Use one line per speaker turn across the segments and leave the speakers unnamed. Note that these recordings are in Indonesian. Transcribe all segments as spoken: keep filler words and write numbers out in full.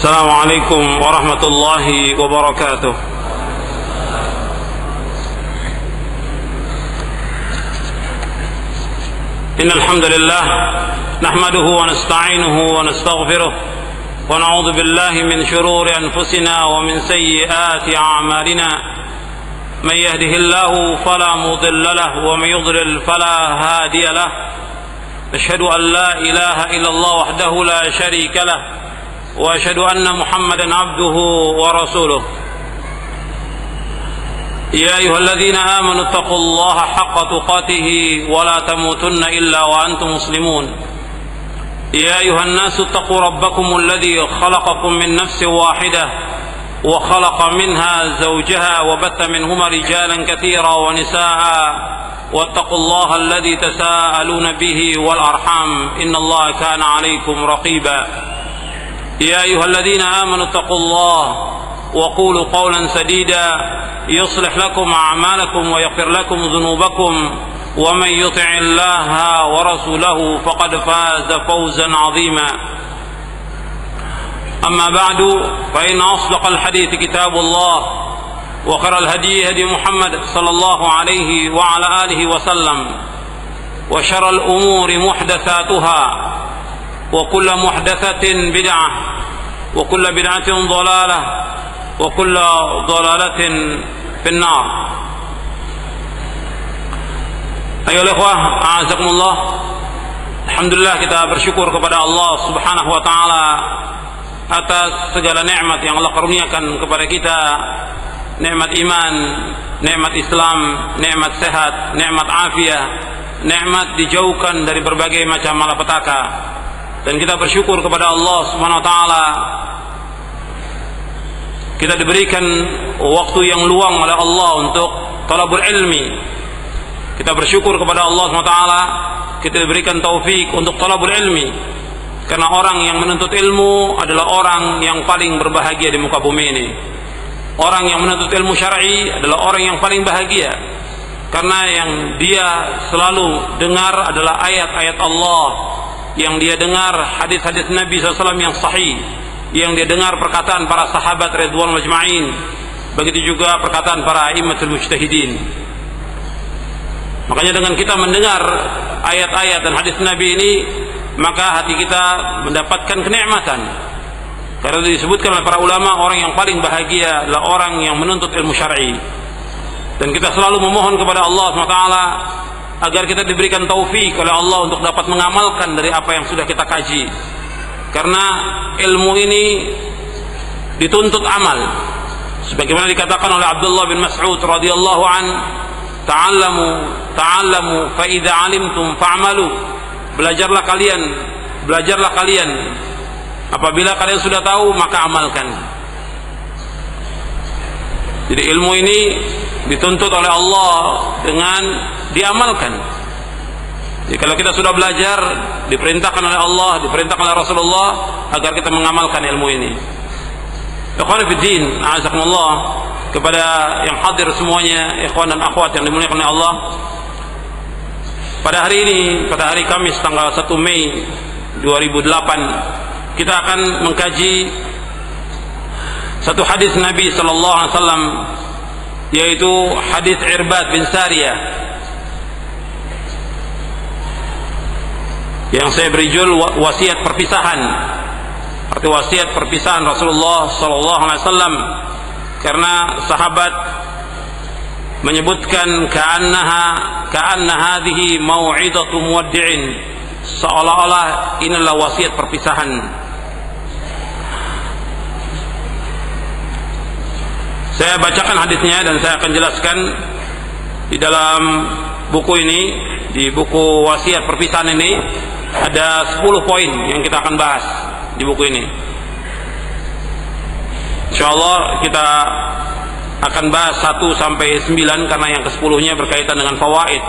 السلام عليكم ورحمة الله وبركاته. إن الحمد لله نحمده ونستعينه ونستغفره ونعوذ بالله من شرور أنفسنا ومن سيئات أعمالنا. من يهده الله فلا مضل له ومن يضلل فلا هادي له. أشهد أن لا إله إلا الله وحده لا شريك له وأشهد أن محمدا عبده ورسوله. يا أيها الذين آمنوا اتقوا الله حق تقاته ولا تموتن إلا وأنتم مسلمون. يا أيها الناس اتقوا ربكم الذي خلقكم من نفس واحدة وخلق منها زوجها وبث منهما رجالا كثيرا ونساء واتقوا الله الذي تساءلون به والأرحام إن الله كان عليكم رقيبا. يا أيها الذين آمنوا اتقوا الله وقولوا قولا سديدا يصلح لكم أعمالكم ويغفر لكم ذنوبكم ومن يطع الله ورسوله فقد فاز فوزا عظيما. أما بعد فإن أصدق الحديث كتاب الله وخير الهدي هدي محمد صلى الله عليه وعلى آله وسلم وشر الأمور محدثاتها وكل محدثة بدعة وكل بدعة ضلالة وكل ضلالة في النار. Ayo ikhwah, a'azakumullah. Alhamdulillah, kita bersyukur kepada Allah Subhanahu wa taala atas segala nikmat yang Allah karuniakan kepada kita. Nikmat iman, nikmat Islam, nikmat sehat, nikmat afiah, nikmat dijauhkan dari berbagai macam malapetaka. Dan kita bersyukur kepada Allah Subhanahu wa taala kita diberikan waktu yang luang oleh Allah untuk talabul ilmi. Kita bersyukur kepada Allah subhanahu wa taala kita diberikan taufik untuk talabul ilmi. Karena orang yang menuntut ilmu adalah orang yang paling berbahagia di muka bumi ini. Orang yang menuntut ilmu syar'i adalah orang yang paling bahagia. Karena yang dia selalu dengar adalah ayat-ayat Allah, yang dia dengar hadis-hadis Nabi shallallahu alaihi wasallam yang sahih, yang dia dengar perkataan para sahabat ridwan majma'in, begitu juga perkataan para a'immatul mujtahidin. Makanya dengan kita mendengar ayat-ayat dan hadis Nabi ini, maka hati kita mendapatkan kenikmatan. Karena disebutkan oleh para ulama, orang yang paling bahagia adalah orang yang menuntut ilmu syar'i. Dan kita selalu memohon kepada Allah subhanahu wa taala agar kita diberikan taufik oleh Allah untuk dapat mengamalkan dari apa yang sudah kita kaji. Karena ilmu ini dituntut amal. Sebagaimana dikatakan oleh Abdullah bin Mas'ud radhiyallahu an, ta'allamu ta'allamu fa idza 'alimtum fa'malu. Belajarlah kalian, belajarlah kalian. Apabila kalian sudah tahu, maka amalkan. Jadi ilmu ini dituntut oleh Allah dengan diamalkan. Jadi kalau kita sudah belajar, diperintahkan oleh Allah, diperintahkan oleh Rasulullah agar kita mengamalkan ilmu ini. Ikhwan fiddin, a'azakumullah, kepada yang hadir semuanya, ikhwan dan akhwat yang dimuliakan oleh Allah. Pada hari ini, pada hari Kamis tanggal satu Mei dua ribu delapan, kita akan mengkaji satu hadis Nabi sallallahu alaihi wasallam, yaitu hadis Irbad bin Sariyah, yang saya beri judul wasiat perpisahan. Arti wasiat perpisahan Rasulullah sallallahu alaihi wasallam, karena sahabat menyebutkan ka'annaha ka'anna hadhihi mau'izatu muwaddi'in, seolah-olah inilah wasiat perpisahan. Saya bacakan hadisnya dan saya akan jelaskan di dalam buku ini. Di buku wasiat perpisahan ini ada sepuluh poin yang kita akan bahas di buku ini. Insyaallah kita akan bahas satu sampai sembilan, karena yang kesepuluhnya berkaitan dengan fawaid.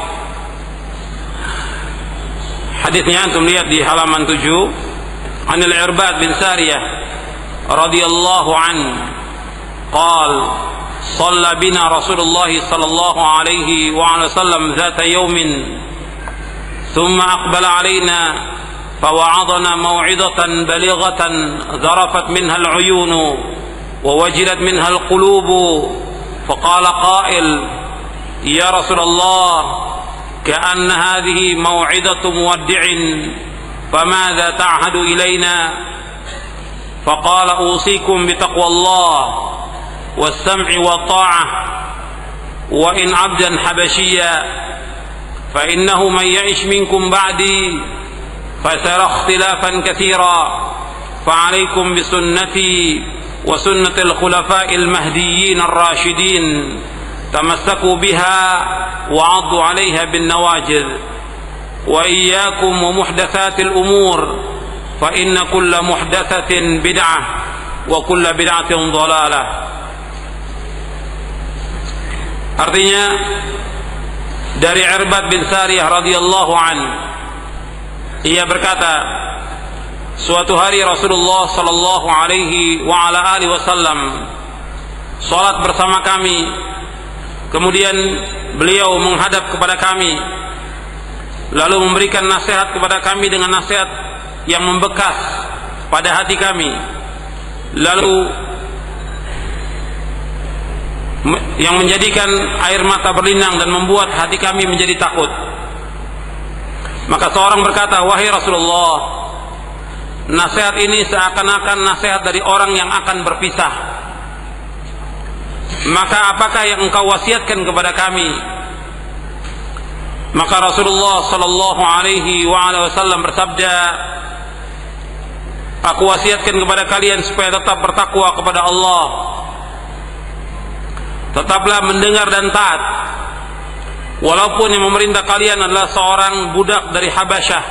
Hadisnya antum lihat di halaman tujuh. Anil Irbad bin Sariyah radhiyallahu an qal shalla bina Rasulullah sallallahu alaihi wa sallam zata yawmin thumma aqbala alaina فوعظنا موعظة بليغة ذرفت منها العيون ووجلت منها القلوب فقال قائل يا رسول الله كأن هذه موعظة مودع فماذا تعهد إلينا فقال أوصيكم بتقوى الله والسمع والطاعة وإن عبدا حبشيا فإنه من يعش منكم بعدي فسيرى اختلافا كثيرا فعليكم بسنتي وسنة الخلفاء المهديين الراشدين تمسكوا بها وعضوا عليها بالنواجذ وإياكم ومحدثات الأمور فإن كل محدثة بدعة وكل بدعة ضلالة. Artinya dari Irbad bin Sariyah radhiyallahu an, ia berkata, suatu hari Rasulullah sallallahu alaihi wa ala alihi wasallam salat bersama kami, kemudian beliau menghadap kepada kami lalu memberikan nasihat kepada kami dengan nasihat yang membekas pada hati kami, lalu yang menjadikan air mata berlinang dan membuat hati kami menjadi takut. Maka seorang berkata, wahai Rasulullah, nasihat ini seakan-akan nasihat dari orang yang akan berpisah. Maka apakah yang engkau wasiatkan kepada kami? Maka Rasulullah sallallahu alaihi wasallam bersabda, aku wasiatkan kepada kalian supaya tetap bertakwa kepada Allah. Tetaplah mendengar dan taat, walaupun yang memerintah kalian adalah seorang budak dari Habasyah.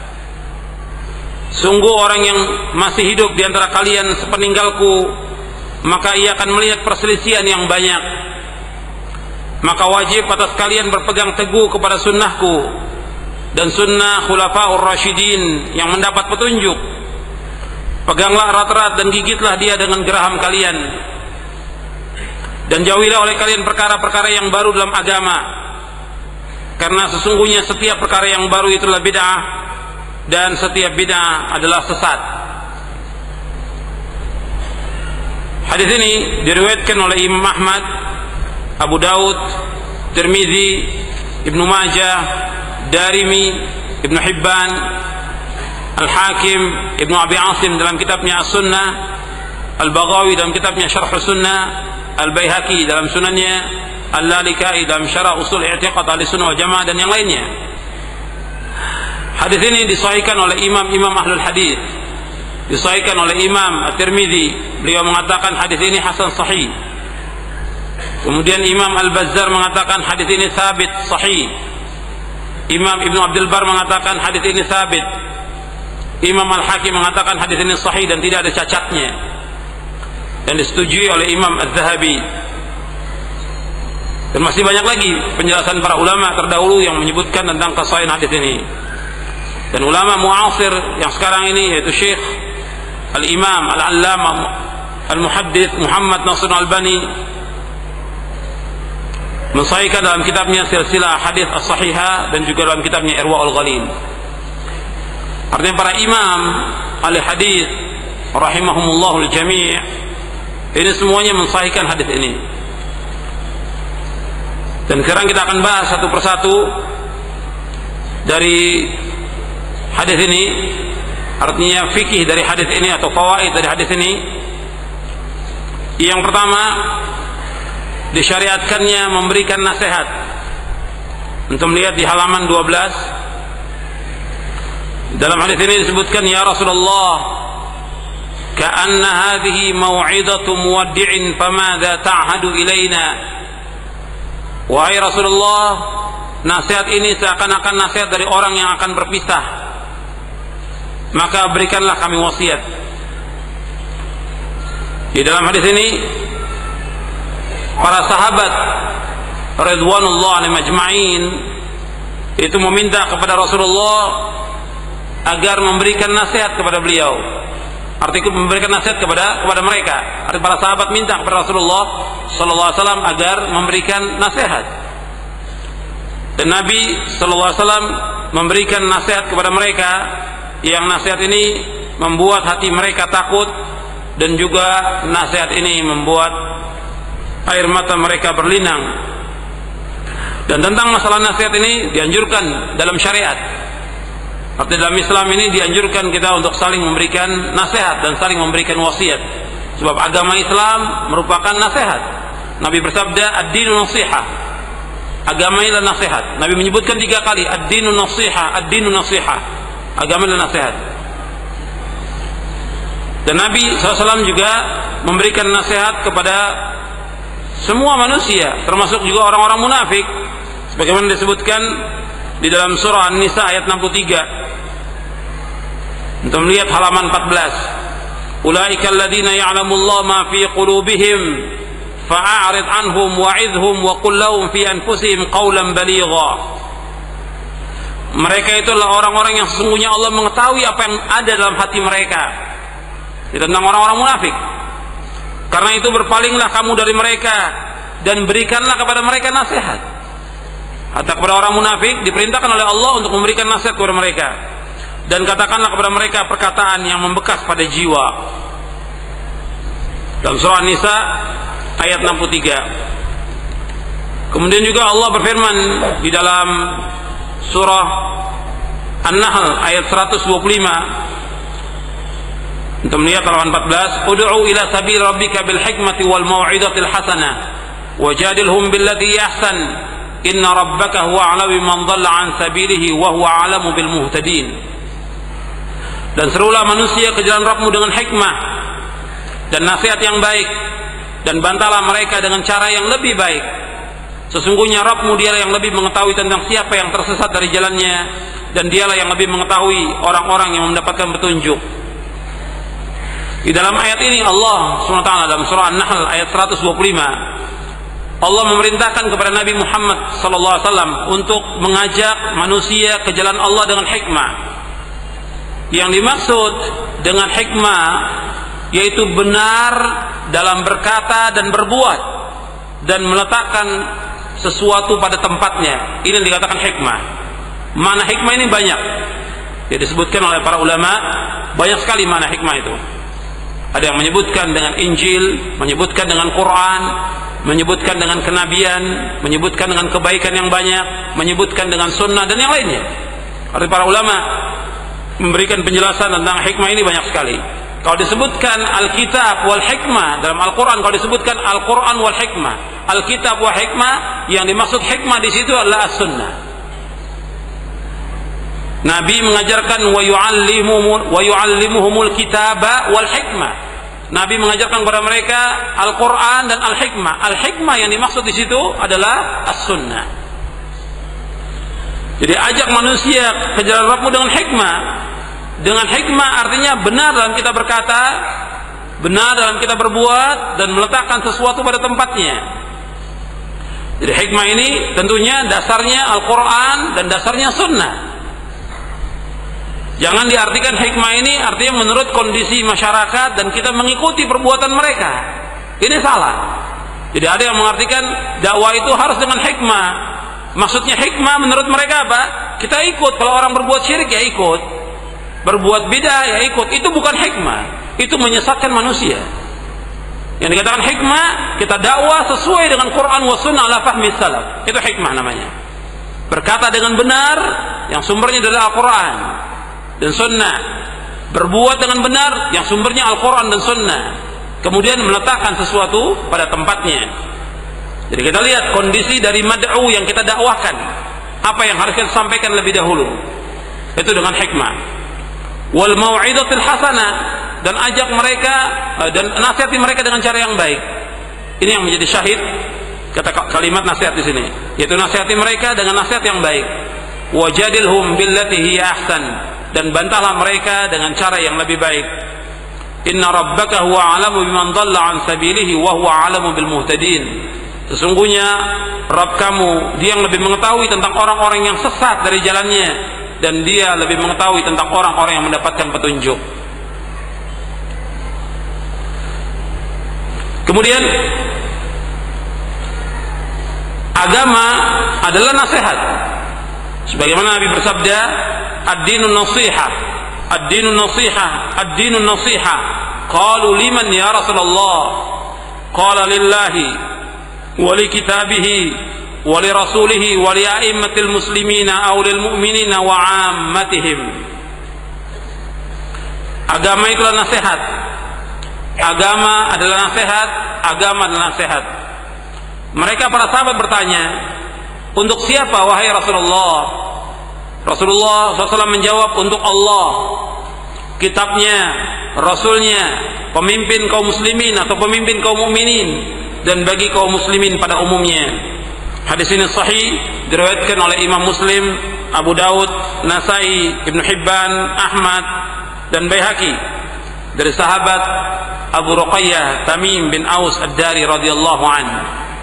Sungguh orang yang masih hidup di antara kalian sepeninggalku, maka ia akan melihat perselisihan yang banyak. Maka wajib atas kalian berpegang teguh kepada sunnahku dan sunnah khulafaur rasyidin yang mendapat petunjuk. Peganglah erat-erat dan gigitlah dia dengan geraham kalian, dan jauhilah oleh kalian perkara-perkara yang baru dalam agama, karena sesungguhnya setiap perkara yang baru itulah bid'ah, dan setiap bid'ah adalah sesat. Hadis ini diriwayatkan oleh Imam Ahmad, Abu Daud, Tirmizi, Ibnu Majah, Darimi, Ibnu Hibban, Al-Hakim, Ibnu Abi Asim dalam kitabnya As-Sunnah, Al-Baghawi dalam kitabnya Syarh Sunnah, Al-Baihaqi dalam sunannya, Al-Lalikai dalam Syarah Usul I'tiqad Ahlussunnah wal Jamaah, dan yang lainnya. Hadis ini disahihkan oleh imam-imam Ahlul Hadis, disahihkan oleh Imam At-Tirmizi, beliau mengatakan hadis ini hasan sahih. Kemudian Imam Al-Bazzar mengatakan hadis ini sabit sahih. Imam Ibnu Abdul Bar mengatakan hadis ini sabit. Imam Al-Hakim mengatakan hadis ini sahih dan tidak ada cacatnya, dan disetujui oleh Imam Az-Zahabi. Dan masih banyak lagi penjelasan para ulama terdahulu yang menyebutkan tentang kesahihan hadis ini. Dan ulama muasir yang sekarang ini, yaitu Syekh Al-Imam Al-Allamah Al-Muhaddits Muhammad Nasir Al-Albani, mensahihkan dalam kitabnya Silsilah Hadis As-Sahihah dan juga dalam kitabnya Irwaul Ghalil. Artinya para imam ahli hadis rahimahumullah al-jami' ini semuanya mensahihkan hadis ini. Dan sekarang kita akan bahas satu persatu dari hadis ini, artinya fikih dari hadis ini atau fawaid dari hadis ini. Yang pertama, disyariatkannya memberikan nasihat. Antum lihat di halaman dua belas. Dalam hadis ini disebutkan, ya Rasulullah, ka'anna hadhihi mau'idatu muwaddi'in famadza ta'hadu ilaina. Wahai Rasulullah, nasihat ini seakan-akan nasihat dari orang yang akan berpisah, maka berikanlah kami wasiat. Di dalam hadis ini para sahabat ridwanullah alaihim ajma'in itu meminta kepada Rasulullah agar memberikan nasihat kepada beliau. Artinya memberikan nasihat kepada kepada mereka. Artinya para sahabat minta kepada Rasulullah sallallahu alaihi wasallam agar memberikan nasihat. Dan Nabi sallallahu alaihi wasallam memberikan nasihat kepada mereka yang nasihat ini membuat hati mereka takut, dan juga nasihat ini membuat air mata mereka berlinang. Dan tentang masalah nasihat ini dianjurkan dalam syariat. Artinya dalam Islam ini dianjurkan kita untuk saling memberikan nasihat dan saling memberikan wasiat. Sebab agama Islam merupakan nasihat. Nabi bersabda, ad-dinu nasihah. Agama adalah nasihat. Nabi menyebutkan tiga kali, ad-dinu nasihah, ad-dinu nasihah. Agama adalah nasihat. Dan Nabi shallallahu alaihi wasallam juga memberikan nasihat kepada semua manusia, termasuk juga orang-orang munafik, sebagaimana disebutkan di dalam surah An-Nisa ayat enam puluh tiga. Untuk melihat halaman empat belas, ulaika alladziina ya'lamullahu ma fi qulubihim fa'arid anhum wa'idhum wa qul lahum fi anfusihim qawlan baligha. Mereka itulah orang-orang yang sesungguhnya Allah mengetahui apa yang ada dalam hati mereka. Itu tentang orang-orang munafik. Karena itu berpalinglah kamu dari mereka dan berikanlah kepada mereka nasihat. Hatta kepada orang munafik diperintahkan oleh Allah untuk memberikan nasihat kepada mereka. Dan katakanlah kepada mereka perkataan yang membekas pada jiwa. Dalam surah An-Nisa ayat enam puluh tiga. Kemudian juga Allah berfirman di dalam surah An-Nahl ayat seratus dua puluh lima. Untuk melihat halaman empat belas, ud'u ila sabil rabbika bil hikmati wal mau'izatil hasanah wajadilhum billati ahsan inna rabbaka huwa a'lamu man dhalla an sabilihi wa huwa a'lamu bil muhtadin. Dan serulah manusia ke jalan Rabbmu dengan hikmah dan nasihat yang baik, dan bantalah mereka dengan cara yang lebih baik. Sesungguhnya Rabbmu dialah yang lebih mengetahui tentang siapa yang tersesat dari jalannya, dan dialah yang lebih mengetahui orang-orang yang mendapatkan petunjuk. Di dalam ayat ini Allah subhanahu wa taala dalam surah An-Nahl ayat seratus dua puluh lima, Allah memerintahkan kepada Nabi Muhammad sallallahu alaihi wasallam untuk mengajak manusia ke jalan Allah dengan hikmah. Yang dimaksud dengan hikmah yaitu benar dalam berkata dan berbuat, dan meletakkan sesuatu pada tempatnya. Ini yang dikatakan hikmah. Mana hikmah ini banyak. Ya, disebutkan oleh para ulama, banyak sekali mana hikmah itu. Ada yang menyebutkan dengan Injil, menyebutkan dengan Quran, menyebutkan dengan kenabian, menyebutkan dengan kebaikan yang banyak, menyebutkan dengan sunnah dan yang lainnya. Artinya para ulama memberikan penjelasan tentang hikmah ini banyak sekali. Kalau disebutkan Alkitab wal hikmah dalam Al-Quran, kalau disebutkan Al-Quran wal hikmah, Alkitab wal hikmah, yang dimaksud hikmah di situ adalah as-sunnah. Nabi mengajarkan wa yu'allimuhum wa yu'allimuhumul kitaba wal hikmah. Nabi mengajarkan kepada mereka Al-Qur'an dan Al-Hikmah. Al-Hikmah yang dimaksud di situ adalah as-sunnah. Jadi ajak manusia ke jalan Rabbmu dengan hikmah. Dengan hikmah artinya benar dalam kita berkata, benar dalam kita berbuat, dan meletakkan sesuatu pada tempatnya. Jadi hikmah ini tentunya dasarnya Al-Qur'an dan dasarnya sunnah. Jangan diartikan hikmah ini artinya menurut kondisi masyarakat dan kita mengikuti perbuatan mereka. Ini salah. Jadi ada yang mengartikan dakwah itu harus dengan hikmah. Maksudnya hikmah menurut mereka apa? Kita ikut. Kalau orang berbuat syirik ya ikut, berbuat bidah ya ikut. Itu bukan hikmah. Itu menyesatkan manusia. Yang dikatakan hikmah, kita dakwah sesuai dengan Quran wa sunnah ala fahmi salaf. Itu hikmah namanya. Berkata dengan benar yang sumbernya dari Al-Quran dan sunnah, berbuat dengan benar yang sumbernya Al-Quran dan sunnah, kemudian meletakkan sesuatu pada tempatnya. Jadi kita lihat kondisi dari mad'u yang kita dakwahkan, apa yang harus kita sampaikan lebih dahulu, itu dengan hikmah. Wal mau'izatil hasanah, dan ajak mereka dan nasihati mereka dengan cara yang baik. Ini yang menjadi syahid kata kalimat nasihat di sini, yaitu nasihati mereka dengan nasihat yang baik. Wajadilhum billati hiya ahsan, dan bantahlah mereka dengan cara yang lebih baik. Inna rabbaka huwa a'lamu biman dhalla an sabilihi wa huwa a'lamu bil muhtadin. Sesungguhnya Rabb kamu, dia yang lebih mengetahui tentang orang-orang yang sesat dari jalannya, dan dia lebih mengetahui tentang orang-orang yang mendapatkan petunjuk. Kemudian agama adalah nasihat. Sebagaimana Nabi bersabda, ad-dinun nasihah. ad-dinun nasihah, ad-dinun nasihah. Qalu liman ya Rasulullah? Qala lillahi wa li kitabihi wa li rasulihi wa li a'immatil muslimina aw lil mu'minina wa 'ammatihim. Agama itulah nasihat. Agama adalah nasihat, agama adalah nasihat. Mereka para sahabat bertanya, untuk siapa wahai Rasulullah? Rasulullah shallallahu alaihi wasallam menjawab, untuk Allah, kitabnya, rasulnya, pemimpin kaum muslimin atau pemimpin kaum mukminin, dan bagi kaum muslimin pada umumnya. Hadis ini sahih, diriwayatkan oleh Imam Muslim, Abu Daud, Nasai, Ibnu Hibban, Ahmad, dan Baihaqi dari sahabat Abu Ruqayyah Tamim bin Aus Ad-Dari radhiyallahu anhu.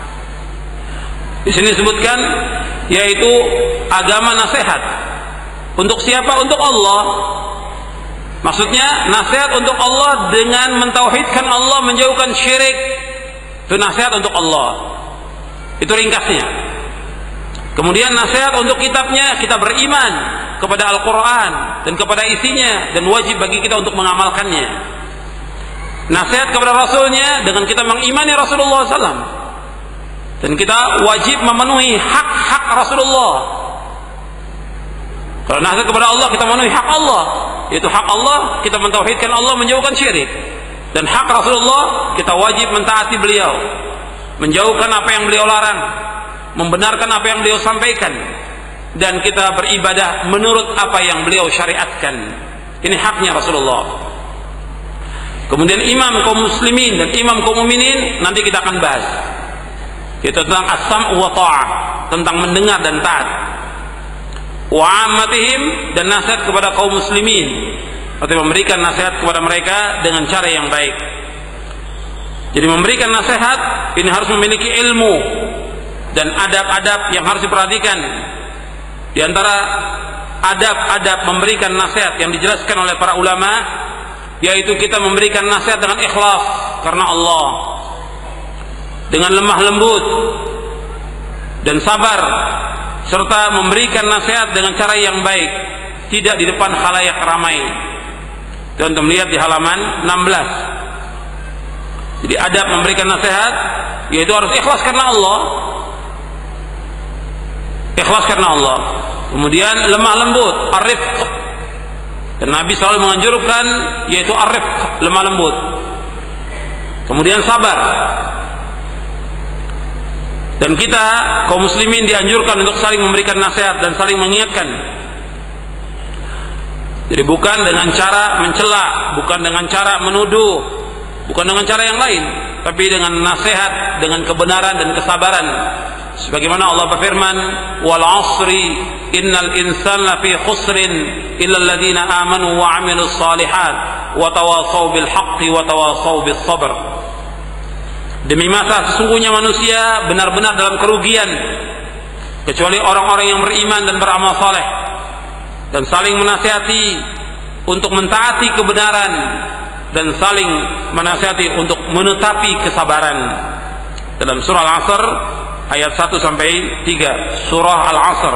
Di sini disebutkan yaitu agama nasihat. Untuk siapa? Untuk Allah. Maksudnya nasihat untuk Allah dengan mentauhidkan Allah, menjauhkan syirik. Itu nasihat untuk Allah. Itu ringkasnya. Kemudian nasihat untuk kitabnya, kita beriman kepada Al-Quran dan kepada isinya, dan wajib bagi kita untuk mengamalkannya. Nasihat kepada Rasulnya dengan kita mengimani Rasulullah shallallahu alaihi wasallam, dan kita wajib memenuhi hak-hak Rasulullah. Kalau nasihat kepada Allah, kita memenuhi hak Allah, yaitu hak Allah, kita mentauhidkan Allah, menjauhkan syirik. Dan hak Rasulullah, kita wajib mentaati beliau, menjauhkan apa yang beliau larang, membenarkan apa yang beliau sampaikan, dan kita beribadah menurut apa yang beliau syariatkan. Ini haknya Rasulullah. Kemudian imam kaum muslimin dan imam kaum mukminin nanti kita akan bahas, yaitu tentang as-sam' wa ta'ah, tentang mendengar dan taat. Wa 'ammatihim, dan nasihat kepada kaum muslimin, atau memberikan nasihat kepada mereka dengan cara yang baik. Jadi memberikan nasihat ini harus memiliki ilmu dan adab-adab yang harus diperhatikan. Di antara adab-adab memberikan nasihat yang dijelaskan oleh para ulama, yaitu kita memberikan nasihat dengan ikhlas karena Allah, dengan lemah lembut dan sabar, serta memberikan nasihat dengan cara yang baik, tidak di depan khalayak ramai. Dan untuk melihat di halaman enam belas. Jadi adab memberikan nasihat yaitu harus ikhlas karena Allah, ikhlas karena Allah. Kemudian lemah lembut, ar-rifq, dan Nabi selalu menganjurkan yaitu ar-rifq, lemah lembut. Kemudian sabar. Dan kita kaum muslimin dianjurkan untuk saling memberikan nasihat dan saling mengingatkan. Jadi bukan dengan cara mencela, bukan dengan cara menuduh, bukan dengan cara yang lain, tapi dengan nasihat, dengan kebenaran dan kesabaran. Sebagaimana Allah berfirman, "Wal 'asri innal insana lafi khusrin illa alladziina aamanu wa 'amilus shalihat wa tawashaw bil haqqi wa tawashaw bis sabr." Demi masa sesungguhnya manusia benar-benar dalam kerugian kecuali orang-orang yang beriman dan beramal saleh, dan saling menasihati untuk mentaati kebenaran, dan saling menasihati untuk menetapi kesabaran. Dalam surah Al-Asr ayat satu sampai tiga, surah Al-Asr.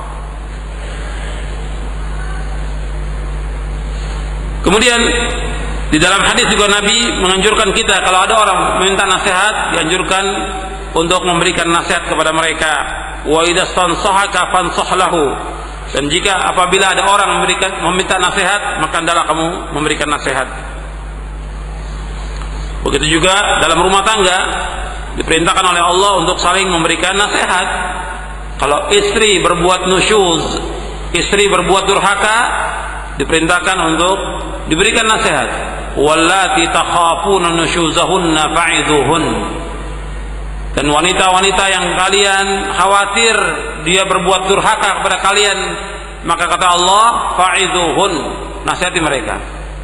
Kemudian di dalam hadis juga Nabi menganjurkan kita, kalau ada orang meminta nasihat, dianjurkan untuk memberikan nasihat kepada mereka. Wa idza stansahaka fansah lahu. Dan jika apabila ada orang memberikan meminta nasihat, maka hendaklah kamu memberikan nasihat. Begitu juga dalam rumah tangga diperintahkan oleh Allah untuk saling memberikan nasihat. Kalau istri berbuat nusyuz, istri berbuat durhaka, diperintahkan untuk diberikan nasihat. Wallati takhafuna nusyuzahunna fa'idhuhun. Dan wanita-wanita yang kalian khawatir dia berbuat durhaka kepada kalian, maka kata Allah, fa'idhuhun, nasihati mereka.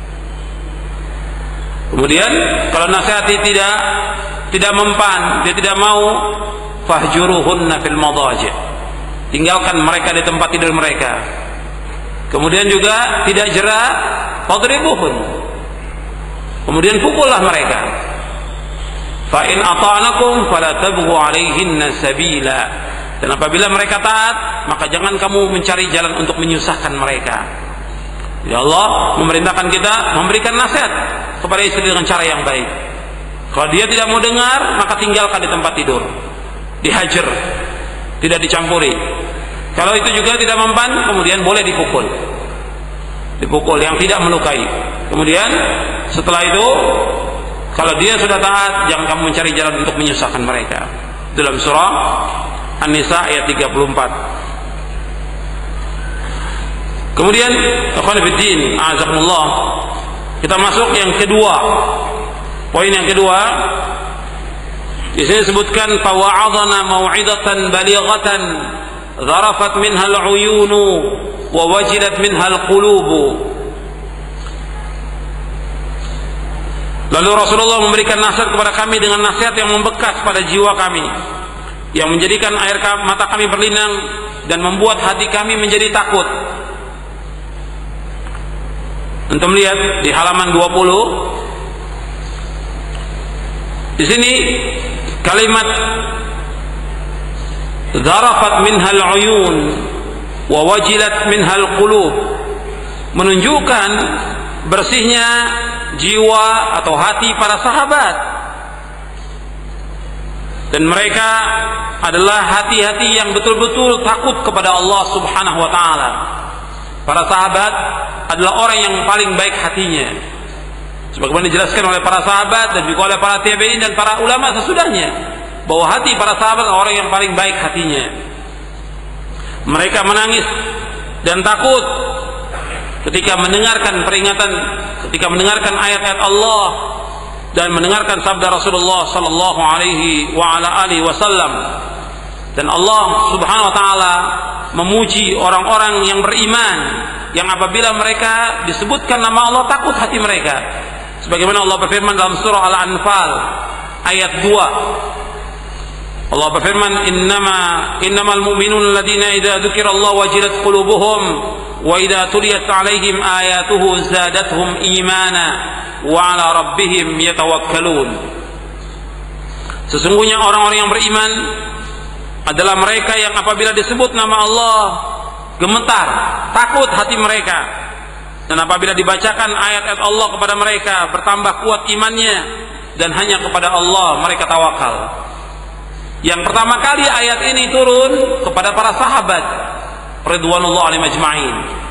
Kemudian kalau nasihati tidak tidak mempan, dia tidak mau, fahjuruhunna fil madaji', tinggalkan mereka di tempat tidur mereka. Kemudian juga tidak jera, fadribuhun, kemudian pukullah mereka. Fa in ata'nakum fala tabghu 'alaihinna sabila. Dan apabila mereka taat, maka jangan kamu mencari jalan untuk menyusahkan mereka. Ya Allah memerintahkan kita memberikan nasihat kepada istri dengan cara yang baik. Kalau dia tidak mau dengar, maka tinggalkan di tempat tidur, dihajar, tidak dicampuri. Kalau itu juga tidak mempan, kemudian boleh dipukul, dipukul yang tidak melukai. Kemudian setelah itu, kalau dia sudah taat, jangan kamu mencari jalan untuk menyusahkan mereka. Dalam surah An-Nisa ayat tiga puluh empat. Kemudian ikhwan fillah, a'azakumullah, kita masuk yang kedua. Poin yang kedua, di sini disebutkan fawa'adhana mau'izatan balighatan zarafat minha al-'uyunu wa wajilat minha al-qulubu. Lalu Rasulullah memberikan nasihat kepada kami dengan nasihat yang membekas pada jiwa kami, yang menjadikan air mata kami berlinang dan membuat hati kami menjadi takut. Untuk melihat di halaman dua puluh, di sini kalimat zarafat minhal uyun wa wajilat minhal qulub menunjukkan bersihnya jiwa atau hati para sahabat, dan mereka adalah hati-hati yang betul-betul takut kepada Allah Subhanahu wa taala. Para sahabat adalah orang yang paling baik hatinya, sebagaimana dijelaskan oleh para sahabat dan juga oleh para tabi'in dan para ulama sesudahnya, bahwa hati para sahabat adalah orang yang paling baik hatinya. Mereka menangis dan takut ketika mendengarkan peringatan, ketika mendengarkan ayat-ayat Allah dan mendengarkan sabda Rasulullah sallallahu alaihi wa ala alihi wasallam. Dan Allah Subhanahu wa taala memuji orang-orang yang beriman, yang apabila mereka disebutkan nama Allah takut hati mereka. Sebagaimana Allah berfirman dalam surah Al-Anfal ayat dua. Allah berfirman, "Innama innamal mu'minuna alladziina idza dzukirallahu wajilat qulubuhum wa idza tuliyat 'alaihim ayatuhu zadatuhum iimana wa 'ala rabbihim yatawakkalun." Sesungguhnya orang-orang yang beriman adalah mereka yang apabila disebut nama Allah gemetar, takut hati mereka, dan apabila dibacakan ayat-ayat Allah kepada mereka bertambah kuat imannya, dan hanya kepada Allah mereka tawakal. Yang pertama kali ayat ini turun kepada para sahabat ridwanullah alaihim ajma'in.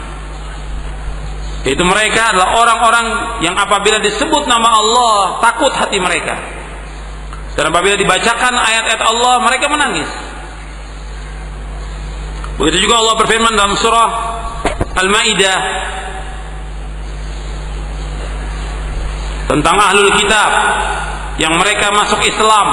Itu mereka adalah orang-orang yang apabila disebut nama Allah takut hati mereka, dan apabila dibacakan ayat-ayat Allah mereka menangis. Begitu juga Allah berfirman dalam surah Al-Maidah tentang ahlul kitab yang mereka masuk Islam.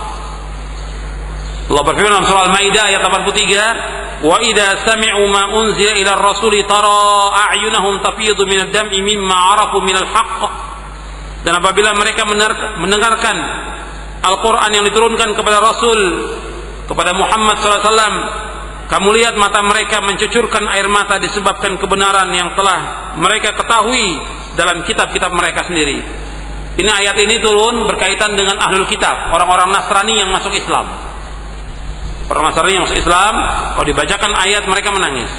Allah berfirman dalam surah Al-Maidah ayat delapan puluh tiga, "Wa idza sami'u ma unzila ila ar-rasuli tara a'yunahum tafidu minad dam'i mimma 'arafu minal haqq." Dan apabila mereka mendengarkan Al-Qur'an yang diturunkan kepada Rasul, kepada Muhammad sallallahu alaihi wasallam, kamu lihat mata mereka mencucurkan air mata disebabkan kebenaran yang telah mereka ketahui dalam kitab-kitab mereka sendiri. Ini ayat ini turun berkaitan dengan ahlul kitab, orang-orang Nasrani yang masuk Islam. Orang Nasrani yang masuk Islam, kalau dibacakan ayat mereka menangis.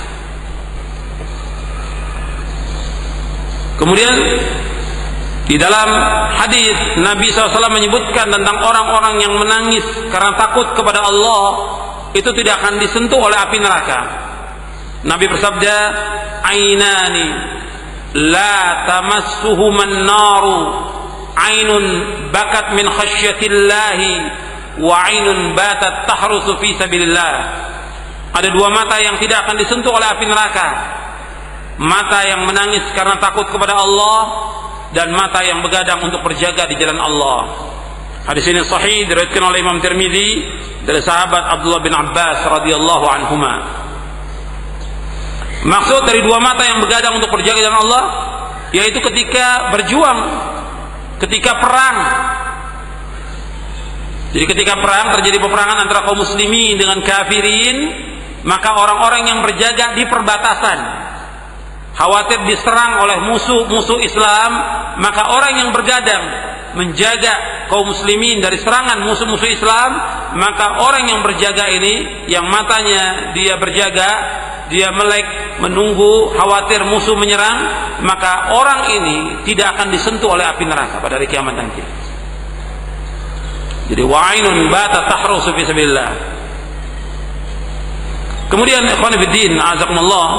Kemudian di dalam hadis Nabi shallallahu alaihi wasallam menyebutkan tentang orang-orang yang menangis karena takut kepada Allah, itu tidak akan disentuh oleh api neraka. Nabi bersabda, "Ainani la tamassuhuman naru, ainun bakat min khasyatillahi wa ainun batat tahrusu fi sabilillah." Ada dua mata yang tidak akan disentuh oleh api neraka. Mata yang menangis karena takut kepada Allah, dan mata yang begadang untuk berjaga di jalan Allah. Hadis ini sahih diriwayatkan oleh Imam Tirmizi dari sahabat Abdullah bin Abbas radhiyallahu anhuma. Maksud dari dua mata yang begadang untuk berjaga dengan Allah, yaitu ketika berjuang, ketika perang. Jadi ketika perang, terjadi peperangan antara kaum muslimin dengan kafirin, maka orang-orang yang berjaga di perbatasan, khawatir diserang oleh musuh-musuh Islam, maka orang yang bergadang menjaga kaum muslimin dari serangan musuh-musuh Islam, maka orang yang berjaga ini, yang matanya dia berjaga, dia melek, menunggu, khawatir musuh menyerang, maka orang ini tidak akan disentuh oleh api neraka pada hari kiamat nanti. Jadi wa'inun bata tahrusu fi sabilillah. Kemudian ikhwan fillah, azakumullah,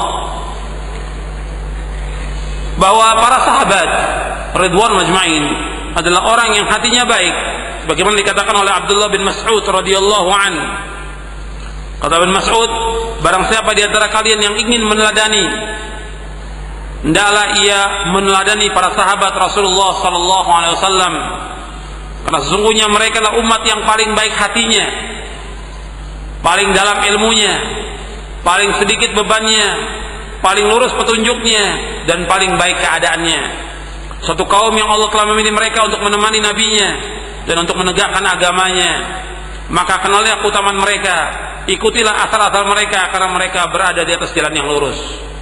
bahwa para sahabat ridwan majma'in adalah orang yang hatinya baik, sebagaimana dikatakan oleh Abdullah bin Mas'ud radhiyallahu an. Kata bin Mas'ud, barang siapa di antara kalian yang ingin meneladani, hendaklah ia meneladani para sahabat Rasulullah sallallahu alaihi wasallam, karena sesungguhnya mereka adalah umat yang paling baik hatinya, paling dalam ilmunya, paling sedikit bebannya, paling lurus petunjuknya, dan paling baik keadaannya. Suatu kaum yang Allah telah memilih mereka untuk menemani nabinya dan untuk menegakkan agamanya. Maka kenalilah keutamaan mereka, ikutilah asal-asal mereka, karena mereka berada di atas jalan yang lurus.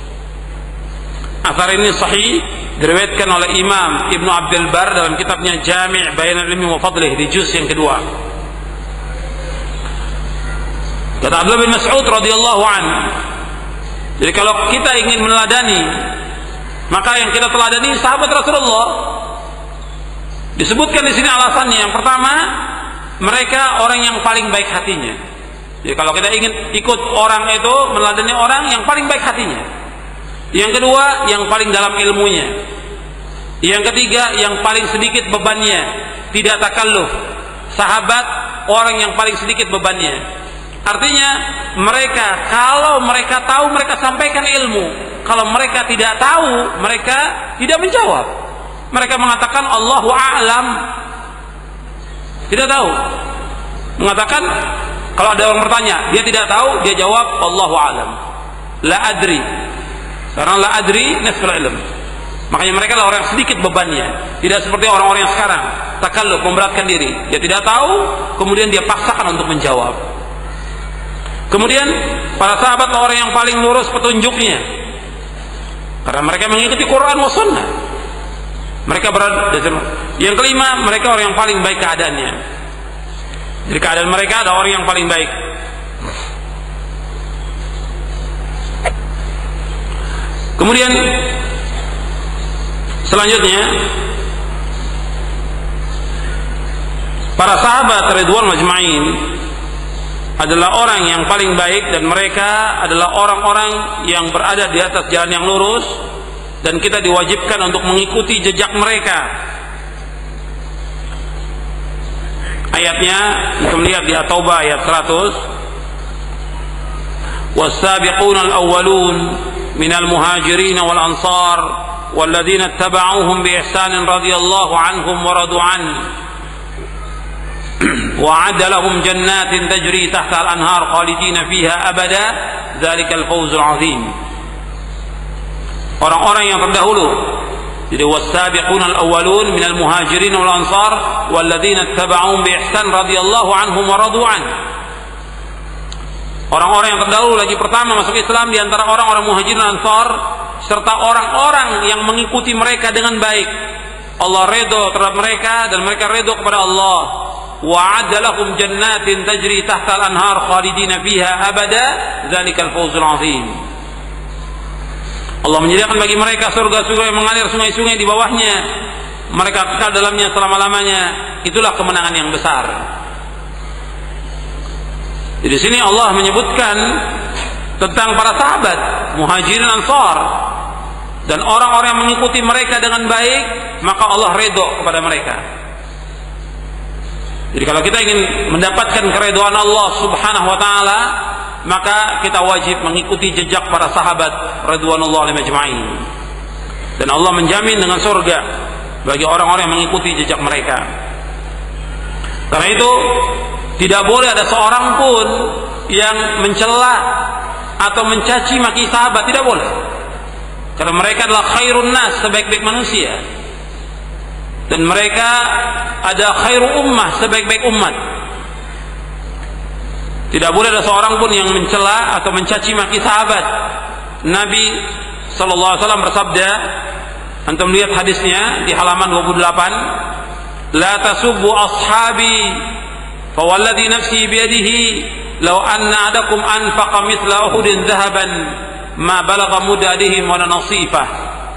Asar ini sahih, diriwayatkan oleh Imam Ibnu Abdul Bar dalam kitabnya Jami' Bayan al-Ilmi wa Fadlih di juz yang kedua. Kata Abdullah bin Mas'ud radhiyallahu an, jadi kalau kita ingin meneladani, maka yang kita teladani sahabat Rasulullah. Disebutkan di sini alasannya. Yang pertama, mereka orang yang paling baik hatinya. Jadi kalau kita ingin ikut orang itu, meneladani orang yang paling baik hatinya. Yang kedua, yang paling dalam ilmunya. Yang ketiga, yang paling sedikit bebannya, tidak takalluf. Sahabat orang yang paling sedikit bebannya. Artinya mereka, kalau mereka tahu, mereka sampaikan ilmu. Kalau mereka tidak tahu, mereka tidak menjawab. Mereka mengatakan Allahu a'lam, tidak tahu. Mengatakan, kalau ada orang bertanya, dia tidak tahu, dia jawab Allahu a'lam, la adri. Karena la adri nisful ilm. Makanya mereka adalah orang yang sedikit bebannya, tidak seperti orang-orang yang sekarang takalluf, memberatkan diri. Dia tidak tahu, kemudian dia paksakan untuk menjawab. Kemudian para sahabat adalah orang yang paling lurus petunjuknya, karena mereka mengikuti Quran wa sunnah. Mereka berada. Yang kelima, mereka orang yang paling baik keadaannya. Jadi keadaan mereka ada orang yang paling baik. Kemudian selanjutnya, para sahabat ridwan majma'in adalah orang yang paling baik, dan mereka adalah orang-orang yang berada di atas jalan yang lurus, dan kita diwajibkan untuk mengikuti jejak mereka. Ayatnya kita melihat di At-Taubah ayat seratus. Was-sabiquna al-awwalun minal muhajirin wal ansar walladzina ittaba'uuhum bi ihsanin radhiyallahu anhum wa radu an wa'adda lahum jannatin tajri tahta al-anhar khalidina fiha abada dzalikal fawzul 'azim. Orang-orang yang terdahulu, jadi was-sabiquna al-awwalun minal muhajirin wal ansar walladzina ittaba'uuhum bi ihsan radhiyallahu anhum wa radu an. Orang-orang yang terdahulu lagi pertama masuk Islam di antara orang-orang muhajirin dan ansar, serta orang-orang yang mengikuti mereka dengan baik. Allah redha terhadap mereka dan mereka redha kepada Allah. Wa'adda lahum jannatin tajri tahta al-anhar khalidina fiha abada dzalikal fawzul 'azim. Allah menyediakan bagi mereka surga-surga yang mengalir sungai-sungai di bawahnya, mereka kekal dalamnya selama-lamanya. Itulah kemenangan yang besar. Di sini Allah menyebutkan tentang para sahabat muhajirin ansar dan orang-orang yang mengikuti mereka dengan baik, maka Allah redha kepada mereka. Jadi kalau kita ingin mendapatkan keridhaan Allah Subhanahu wa taala, maka kita wajib mengikuti jejak para sahabat radhiyallahu anhum ajma'in. Dan Allah menjamin dengan surga bagi orang-orang yang mengikuti jejak mereka. Karena itu tidak boleh ada seorang pun yang mencela atau mencaci maki sahabat, tidak boleh. Karena mereka adalah khairun nas, sebaik-baik manusia. Dan mereka ada khairu ummah, sebaik-baik umat. Tidak boleh ada seorang pun yang mencela atau mencaci maki sahabat. Nabi sallallahu alaihi wasallam bersabda, antum lihat hadisnya di halaman dua puluh delapan, la tasubbu ashabi fawalladhi nafsi biyadihi law anna adakum anfaqa mithla uhudin dhahaban ma balagha mudadihim wa nasifah.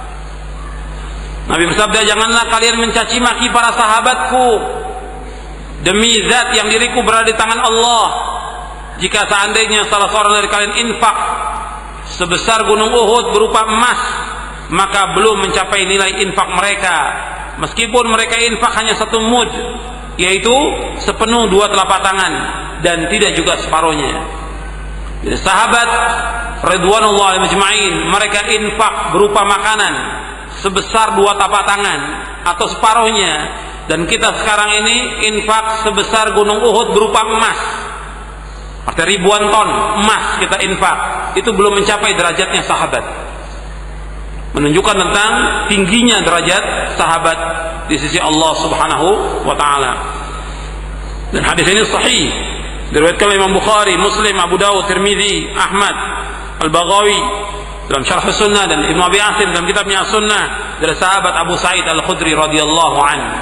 Nabi bersabda, janganlah kalian mencaci maki para sahabatku, demi zat yang diriku berada di tangan Allah, jika seandainya salah seorang dari kalian infak sebesar gunung Uhud berupa emas, maka belum mencapai nilai infak mereka, meskipun mereka infak hanya satu mud, yaitu sepenuh dua telapak tangan, dan tidak juga separuhnya. Jadi sahabat Ridwanullah alaihim ajma'in, mereka infak berupa makanan sebesar dua telapak tangan atau separuhnya, dan kita sekarang ini infak sebesar gunung Uhud berupa emas, artinya ribuan ton emas kita infak, itu belum mencapai derajatnya sahabat, menunjukkan tentang tingginya derajat sahabat di sisi Allah Subhanahu wa taala. Dan hadis ini sahih, diriwayatkan oleh Imam Bukhari, Muslim, Abu Dawud, Tirmidzi, Ahmad, Al-Baghawi dalam Syarh Sunnah, dan Ibnu Abi Asim dalam kitabnya As-Sunnah dari sahabat Abu Sa'id Al-Khudri radhiyallahu anhu.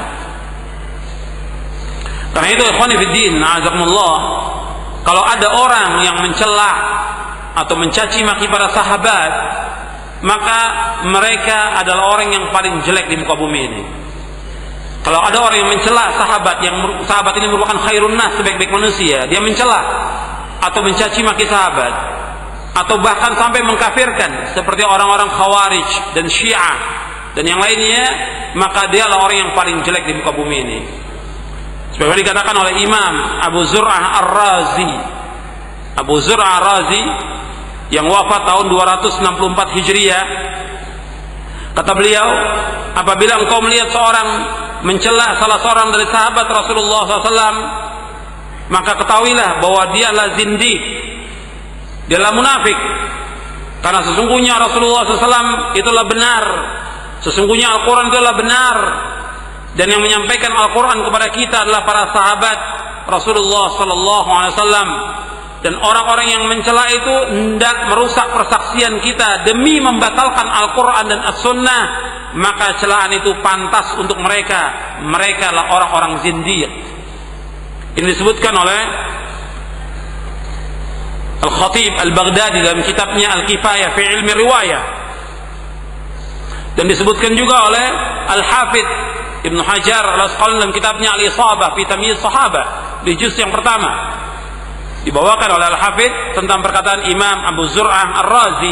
Karena itu ikhwani fiddin, a'azakumullah, kalau ada orang yang mencela atau mencaci maki para sahabat, maka mereka adalah orang yang paling jelek di muka bumi ini. Kalau ada orang yang mencela sahabat, yang sahabat ini merupakan khairun nas, sebaik-baik manusia, dia mencela atau mencaci maki sahabat, atau bahkan sampai mengkafirkan seperti orang-orang Khawarij dan Syiah dan yang lainnya, maka dia adalah orang yang paling jelek di muka bumi ini. Seperti dikatakan oleh Imam Abu Zur'ah Ar-Razi, Abu Zur'ah Ar-Razi yang wafat tahun dua ratus enam puluh empat Hijriah, kata beliau, apabila engkau melihat seorang mencela salah seorang dari sahabat Rasulullah shallallahu alaihi wasallam, maka ketahuilah bahwa dia adalah zindiq, dia adalah munafik, karena sesungguhnya Rasulullah shallallahu alaihi wasallam itulah benar, sesungguhnya Al-Quran itulah benar, dan yang menyampaikan Al-Quran kepada kita adalah para sahabat Rasulullah shallallahu alaihi wasallam. Dan orang-orang yang mencela itu hendak merusak persaksian kita demi membatalkan Al-Quran dan As-Sunnah, maka celaan itu pantas untuk mereka. Mereka adalah orang-orang zindiq. Ini disebutkan oleh Al-Khatib Al-Baghdadi dalam kitabnya Al-Kifayah fi Ilmi Riwayah, dan disebutkan juga oleh Al-Hafidh Ibnu Hajar Al-Asqalani dalam kitabnya Al-Isabah fi Tamyiz Sahabah di juz yang pertama. Dibawakan oleh Al-Hafidh tentang perkataan Imam Abu Zur'ah Ar-Razi.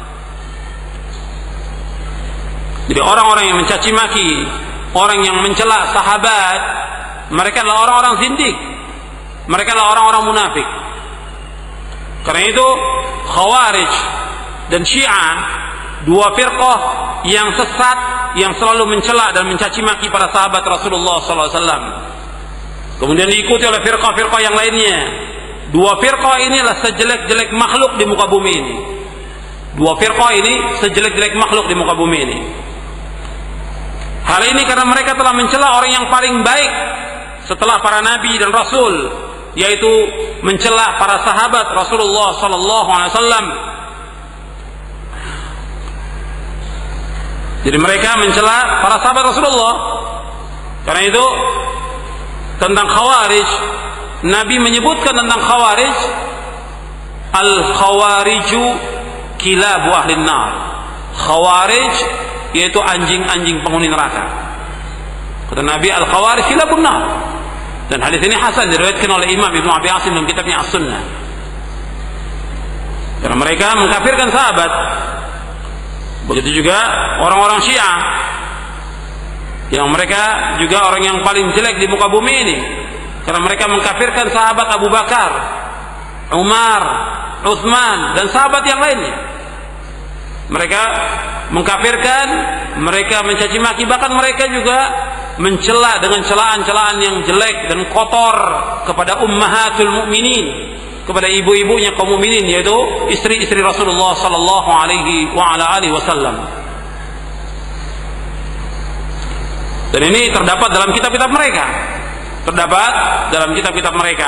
Jadi orang-orang yang mencaci maki, orang yang mencela sahabat, mereka adalah orang-orang zindik, mereka adalah orang-orang munafik. Karena itu Khawarij dan Syiah, dua firqah yang sesat, yang selalu mencela dan mencaci maki para sahabat Rasulullah shallallahu alaihi wasallam. Kemudian diikuti oleh firqah-firqah yang lainnya. Dua firqah ini adalah sejelek-jelek makhluk di muka bumi ini. Dua firqah ini sejelek-jelek makhluk di muka bumi ini. Hal ini karena mereka telah mencela orang yang paling baik setelah para nabi dan rasul, yaitu mencela para sahabat Rasulullah sallallahu alaihi wasallam. Jadi mereka mencela para sahabat Rasulullah. Karena itu tentang Khawarij, Nabi menyebutkan tentang Khawarij, Al-Khawariju kilabu ahlin nar. Khawarij yaitu anjing-anjing penghuni neraka. Kata Nabi, Al-Khawarij kilabun nar. Dan hadis ini hasan, diriwayatkan oleh Imam Ibnu Abi Asim dalam kitabnya As-Sunnah. Karena mereka mengkafirkan sahabat. Begitu juga orang-orang Syiah, yang mereka juga orang yang paling jelek di muka bumi ini, karena mereka mengkafirkan sahabat Abu Bakar, Umar, Utsman, dan sahabat yang lainnya. Mereka mengkafirkan, mereka mencaci maki, bahkan mereka juga mencela dengan celaan-celaan yang jelek dan kotor kepada ummahatul mukminin, kepada ibu-ibunya kaum mukminin, yaitu istri-istri Rasulullah sallallahu alaihi wa ala alihi wasallam. Dan ini terdapat dalam kitab-kitab mereka. Terdapat dalam kitab-kitab mereka.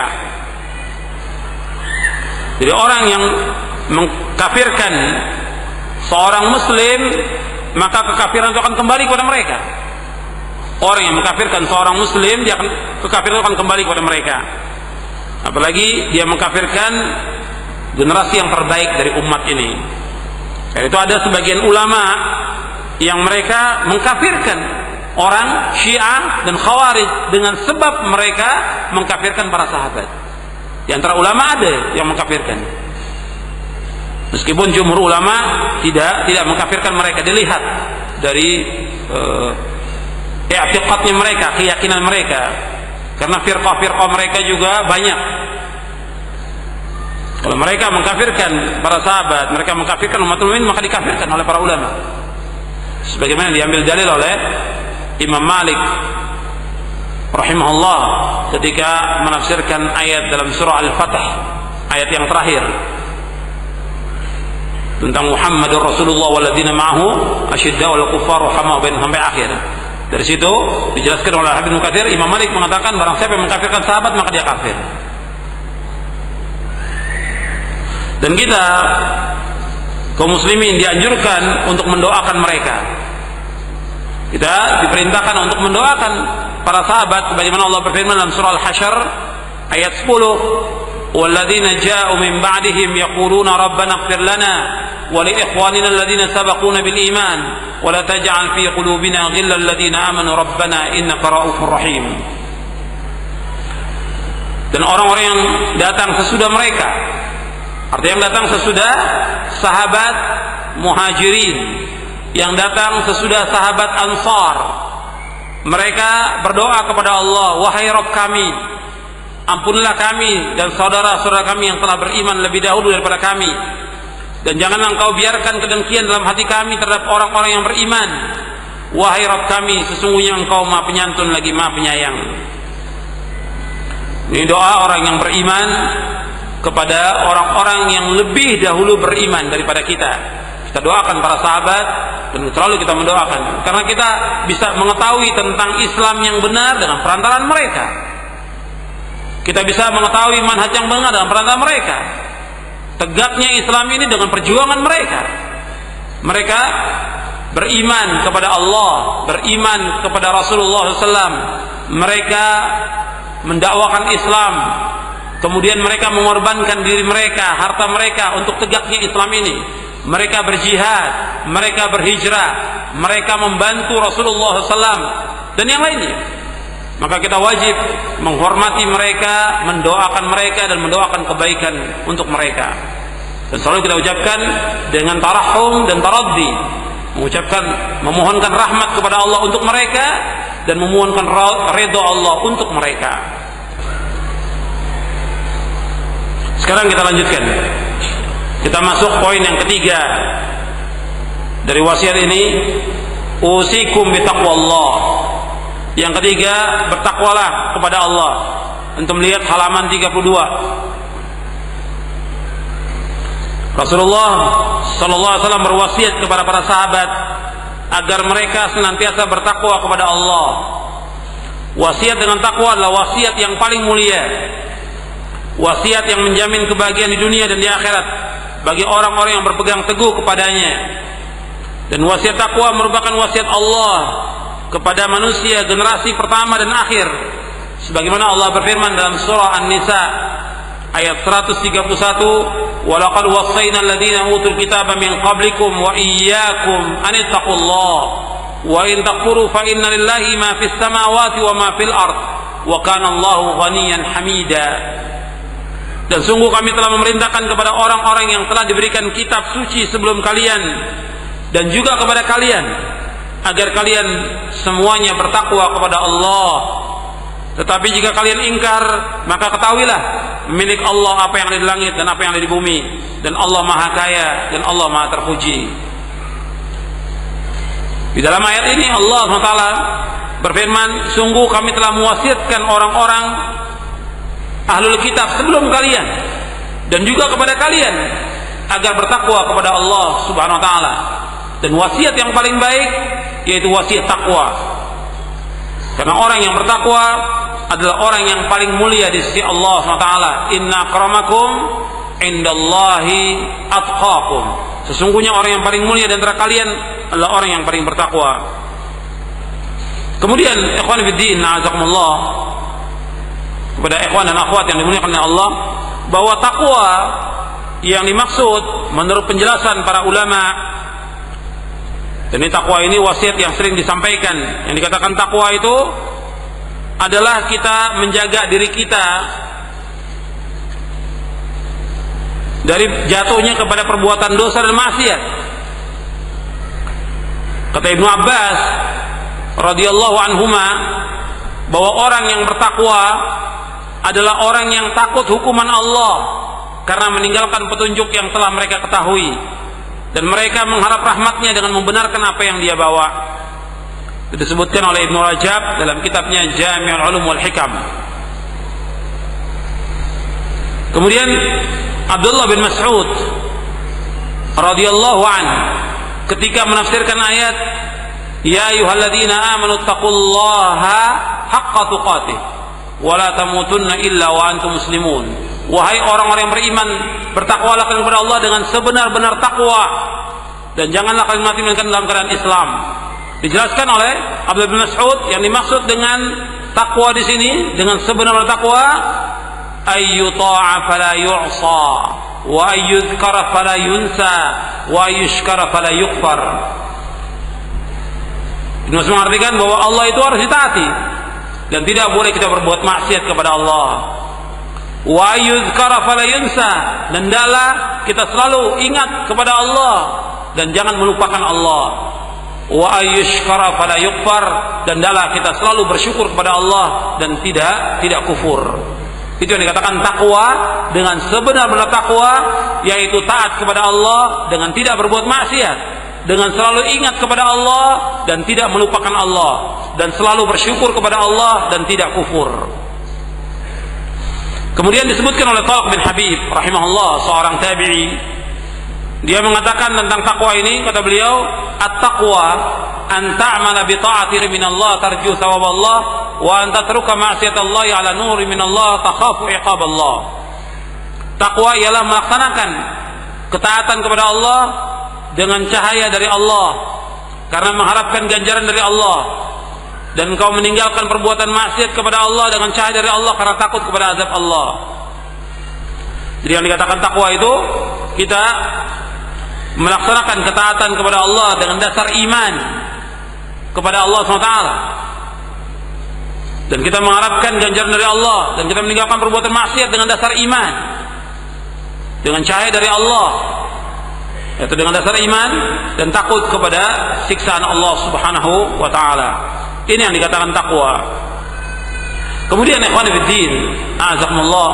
Jadi orang yang mengkafirkan seorang muslim, maka kekafiran itu akan kembali kepada mereka. Orang yang mengkafirkan seorang muslim, dia akan, kekafiran itu akan kembali kepada mereka. Apalagi dia mengkafirkan generasi yang terbaik dari umat ini. Karena itu ada sebagian ulama yang mereka mengkafirkan orang Syiah dan Khawarij dengan sebab mereka mengkafirkan para sahabat. Di antara ulama ada yang mengkafirkan, meskipun jumhur ulama tidak tidak mengkafirkan mereka. Dilihat dari i'tiqadnya mereka, keyakinan mereka, karena firqah-firqah mereka juga banyak. Kalau mereka mengkafirkan para sahabat, mereka mengkafirkan umat muslimin, maka dikafirkan oleh para ulama. Sebagaimana diambil dalil oleh Imam Malik rahimahullah ketika menafsirkan ayat dalam surah Al-Fath, ayat yang terakhir tentang Muhammadur Rasulullah walladzina ma'ahu asyidda'ul kuffaru rahamau bainahum sampai akhir. Dari situ dijelaskan oleh Habib Mukatsir, Imam Malik mengatakan barang siapa yang mengkafirkan sahabat maka dia kafir. Dan kita kaum muslimin dianjurkan untuk mendoakan mereka. Kita diperintahkan untuk mendoakan para sahabat sebagaimana Allah berfirman dalam surah Al-Hasyr ayat sepuluh, "Walladzina ja'u min ba'dihim yaquluna rabbana ighfir lana wa li ikhwanina alladziina sabaquna bil iman wa la taj'al fi qulubina ghillan ladzina amanu rabbana innaka ra'ufur rahim." Dan orang-orang yang datang sesudah mereka, artinya yang datang sesudah sahabat Muhajirin, yang datang sesudah sahabat Ansar, mereka berdoa kepada Allah, "Wahai Rabb kami, ampunilah kami dan saudara-saudara kami yang telah beriman lebih dahulu daripada kami, dan janganlah Engkau biarkan kedengkian dalam hati kami terhadap orang-orang yang beriman. Wahai Rabb kami, sesungguhnya Engkau Maha Penyantun lagi Maha Penyayang." Ini doa orang yang beriman kepada orang-orang yang lebih dahulu beriman daripada kita. Kita doakan para sahabat dan selalu kita mendoakan, karena kita bisa mengetahui tentang Islam yang benar dengan perantaraan mereka. Kita bisa mengetahui manhaj yang benar dengan perantaraan mereka. Tegaknya Islam ini dengan perjuangan mereka. Mereka beriman kepada Allah, beriman kepada Rasulullah shallallahu alaihi wasallam. Mereka mendakwakan Islam. Kemudian mereka mengorbankan diri mereka, harta mereka untuk tegaknya Islam ini. Mereka berjihad, mereka berhijrah, mereka membantu Rasulullah shallallahu alaihi wasallam dan yang lainnya. Maka kita wajib menghormati mereka, mendoakan mereka dan mendoakan kebaikan untuk mereka. Dan selalu kita ucapkan dengan tarahum dan taraddi, mengucapkan, memohonkan rahmat kepada Allah untuk mereka dan memohonkan ridha Allah untuk mereka. Sekarang kita lanjutkan. Kita masuk poin yang ketiga dari wasiat ini, usikum bitaqwallah. Yang ketiga, bertakwalah kepada Allah. Untuk melihat halaman tiga puluh dua. Rasulullah sallallahu alaihi wasallam berwasiat kepada para sahabat agar mereka senantiasa bertakwa kepada Allah. Wasiat dengan takwa adalah wasiat yang paling mulia. Wasiat yang menjamin kebahagiaan di dunia dan di akhirat bagi orang-orang yang berpegang teguh kepadanya. Dan wasiat takwa merupakan wasiat Allah kepada manusia generasi pertama dan akhir, sebagaimana Allah berfirman dalam surah An-Nisa ayat seratus tiga puluh satu, "Wa laqad wassayna alladziina utul kitaba min qablikum wa iyyakum an ittaqullah wa in takfuru fa inna lillahi ma fis samawati wa ma fil ard wa kana Allahu ghaniyan hamida." Dan sungguh kami telah memerintahkan kepada orang-orang yang telah diberikan kitab suci sebelum kalian dan juga kepada kalian agar kalian semuanya bertakwa kepada Allah. Tetapi jika kalian ingkar, maka ketahuilah milik Allah apa yang ada di langit dan apa yang ada di bumi, dan Allah Maha Kaya dan Allah Maha Terpuji. Di dalam ayat ini Allah subhanahu wa taala berfirman, sungguh kami telah mewasiatkan orang-orang ahlul kitab sebelum kalian dan juga kepada kalian agar bertakwa kepada Allah subhanahu wa ta'ala. Dan wasiat yang paling baik yaitu wasiat takwa, karena orang yang bertakwa adalah orang yang paling mulia di sisi Allah subhanahu wa ta'ala. Inna akramakum indallahi atqakum. Sesungguhnya orang yang paling mulia di antara kalian adalah orang yang paling bertakwa. Kemudian ikhwan fiddin, na'azakumullah, kepada ikhwan dan akhwat yang dimuliakan oleh Allah, bahwa takwa yang dimaksud menurut penjelasan para ulama, dan ini takwa ini wasiat yang sering disampaikan. Yang dikatakan takwa itu adalah kita menjaga diri kita dari jatuhnya kepada perbuatan dosa dan maksiat. Kata Ibnu Abbas radhiyallahu anhuma bahwa orang yang bertakwa adalah orang yang takut hukuman Allah karena meninggalkan petunjuk yang telah mereka ketahui, dan mereka mengharap rahmatnya dengan membenarkan apa yang dia bawa. Itu disebutkan oleh Ibnu Rajab dalam kitabnya Jami'ul Ulum wal Hikam. Kemudian Abdullah bin Mas'ud radhiyallahu anhu ketika menafsirkan ayat ya ayyuhalladzina amanu taqullaha haqqa tuqatih wa la tamutunna illa wa antum muslimun, wahai orang-orang yang beriman, bertakwalah kalian kepada Allah dengan sebenar-benar takwa dan janganlah kalian mati melainkan dalam keadaan Islam. Dijelaskan oleh Abdullah bin Mas'ud yang dimaksud dengan takwa di sini, dengan sebenar-benar takwa, ayyuta'a fala yu'sa wa ayyudhkara fala yunsa wa ayyushkara fala yukfar. Ini maksud mengartikan bahwa Allah itu harus ditaati dan tidak boleh kita berbuat maksiat kepada Allah. Wa ayyudhkara fala yunsa, dan hendaklah kita selalu ingat kepada Allah dan jangan melupakan Allah. Wa ayyushkara fala yukfar, dan hendaklah kita selalu bersyukur kepada Allah dan tidak tidak kufur. Itu yang dikatakan takwa dengan sebenar-benar takwa, yaitu taat kepada Allah dengan tidak berbuat maksiat, dengan selalu ingat kepada Allah dan tidak melupakan Allah, dan selalu bersyukur kepada Allah dan tidak kufur. Kemudian disebutkan oleh Talq bin Habib rahimahullah, seorang tabi'i, dia mengatakan tentang takwa ini, kata beliau, at-taqwa an ta'mala bi ta'ati minallah tarju thawab Allah wa an tatruka ma'siyat Allah ala nuri minallah takhafu iqab Allah. Takwa ialah melaksanakan ketaatan kepada Allah dengan cahaya dari Allah karena mengharapkan ganjaran dari Allah, dan engkau meninggalkan perbuatan maksiat kepada Allah dengan cahaya dari Allah karena takut kepada azab Allah. Jadi yang dikatakan takwa itu kita melaksanakan ketaatan kepada Allah dengan dasar iman kepada Allah subhanahu wa taala, dan kita mengharapkan ganjaran dari Allah, dan kita meninggalkan perbuatan maksiat dengan dasar iman dengan cahaya dari Allah, yaitu dengan dasar iman dan takut kepada siksaan Allah subhanahu wa taala. Ini yang dikatakan takwa. Kemudian ikhwan fillah, a'azakumullah,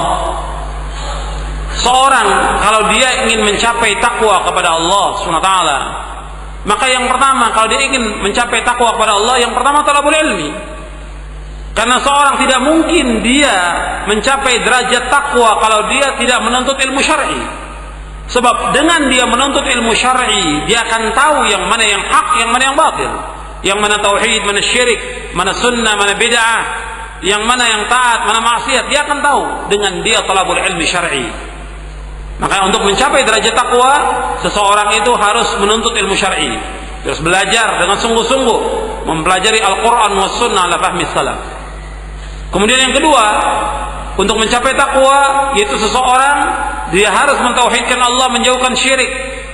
seorang kalau dia ingin mencapai takwa kepada Allah subhanahu wa taala, maka yang pertama kalau dia ingin mencapai takwa kepada Allah, yang pertama talabul ilmi. Karena seorang tidak mungkin dia mencapai derajat takwa kalau dia tidak menuntut ilmu syar'i. Sebab dengan dia menuntut ilmu syar'i, dia akan tahu yang mana yang hak, yang mana yang batil, yang mana tauhid, mana syirik, mana sunnah, mana bid'ah, yang mana yang taat, mana maksiat. Dia akan tahu dengan dia talabul ilmi syar'i. Maka untuk mencapai derajat takwa, seseorang itu harus menuntut ilmu syar'i, harus belajar dengan sungguh-sungguh, mempelajari Al-Quran wa Sunnah ala fahmi salaf. Kemudian yang kedua, untuk mencapai takwa, yaitu seseorang dia harus mentauhidkan Allah, menjauhkan syirik.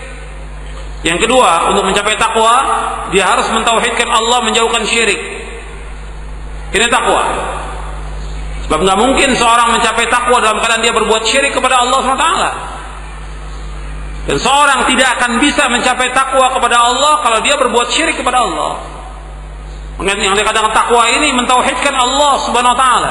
Yang kedua, untuk mencapai takwa, dia harus mentauhidkan Allah, menjauhkan syirik. Ini takwa. Sebab nggak mungkin seorang mencapai takwa dalam keadaan dia berbuat syirik kepada Allah subhanahu wa taala. Dan seorang tidak akan bisa mencapai takwa kepada Allah kalau dia berbuat syirik kepada Allah. Yang dikatakan takwa ini mentauhidkan Allah subhanahu wa taala.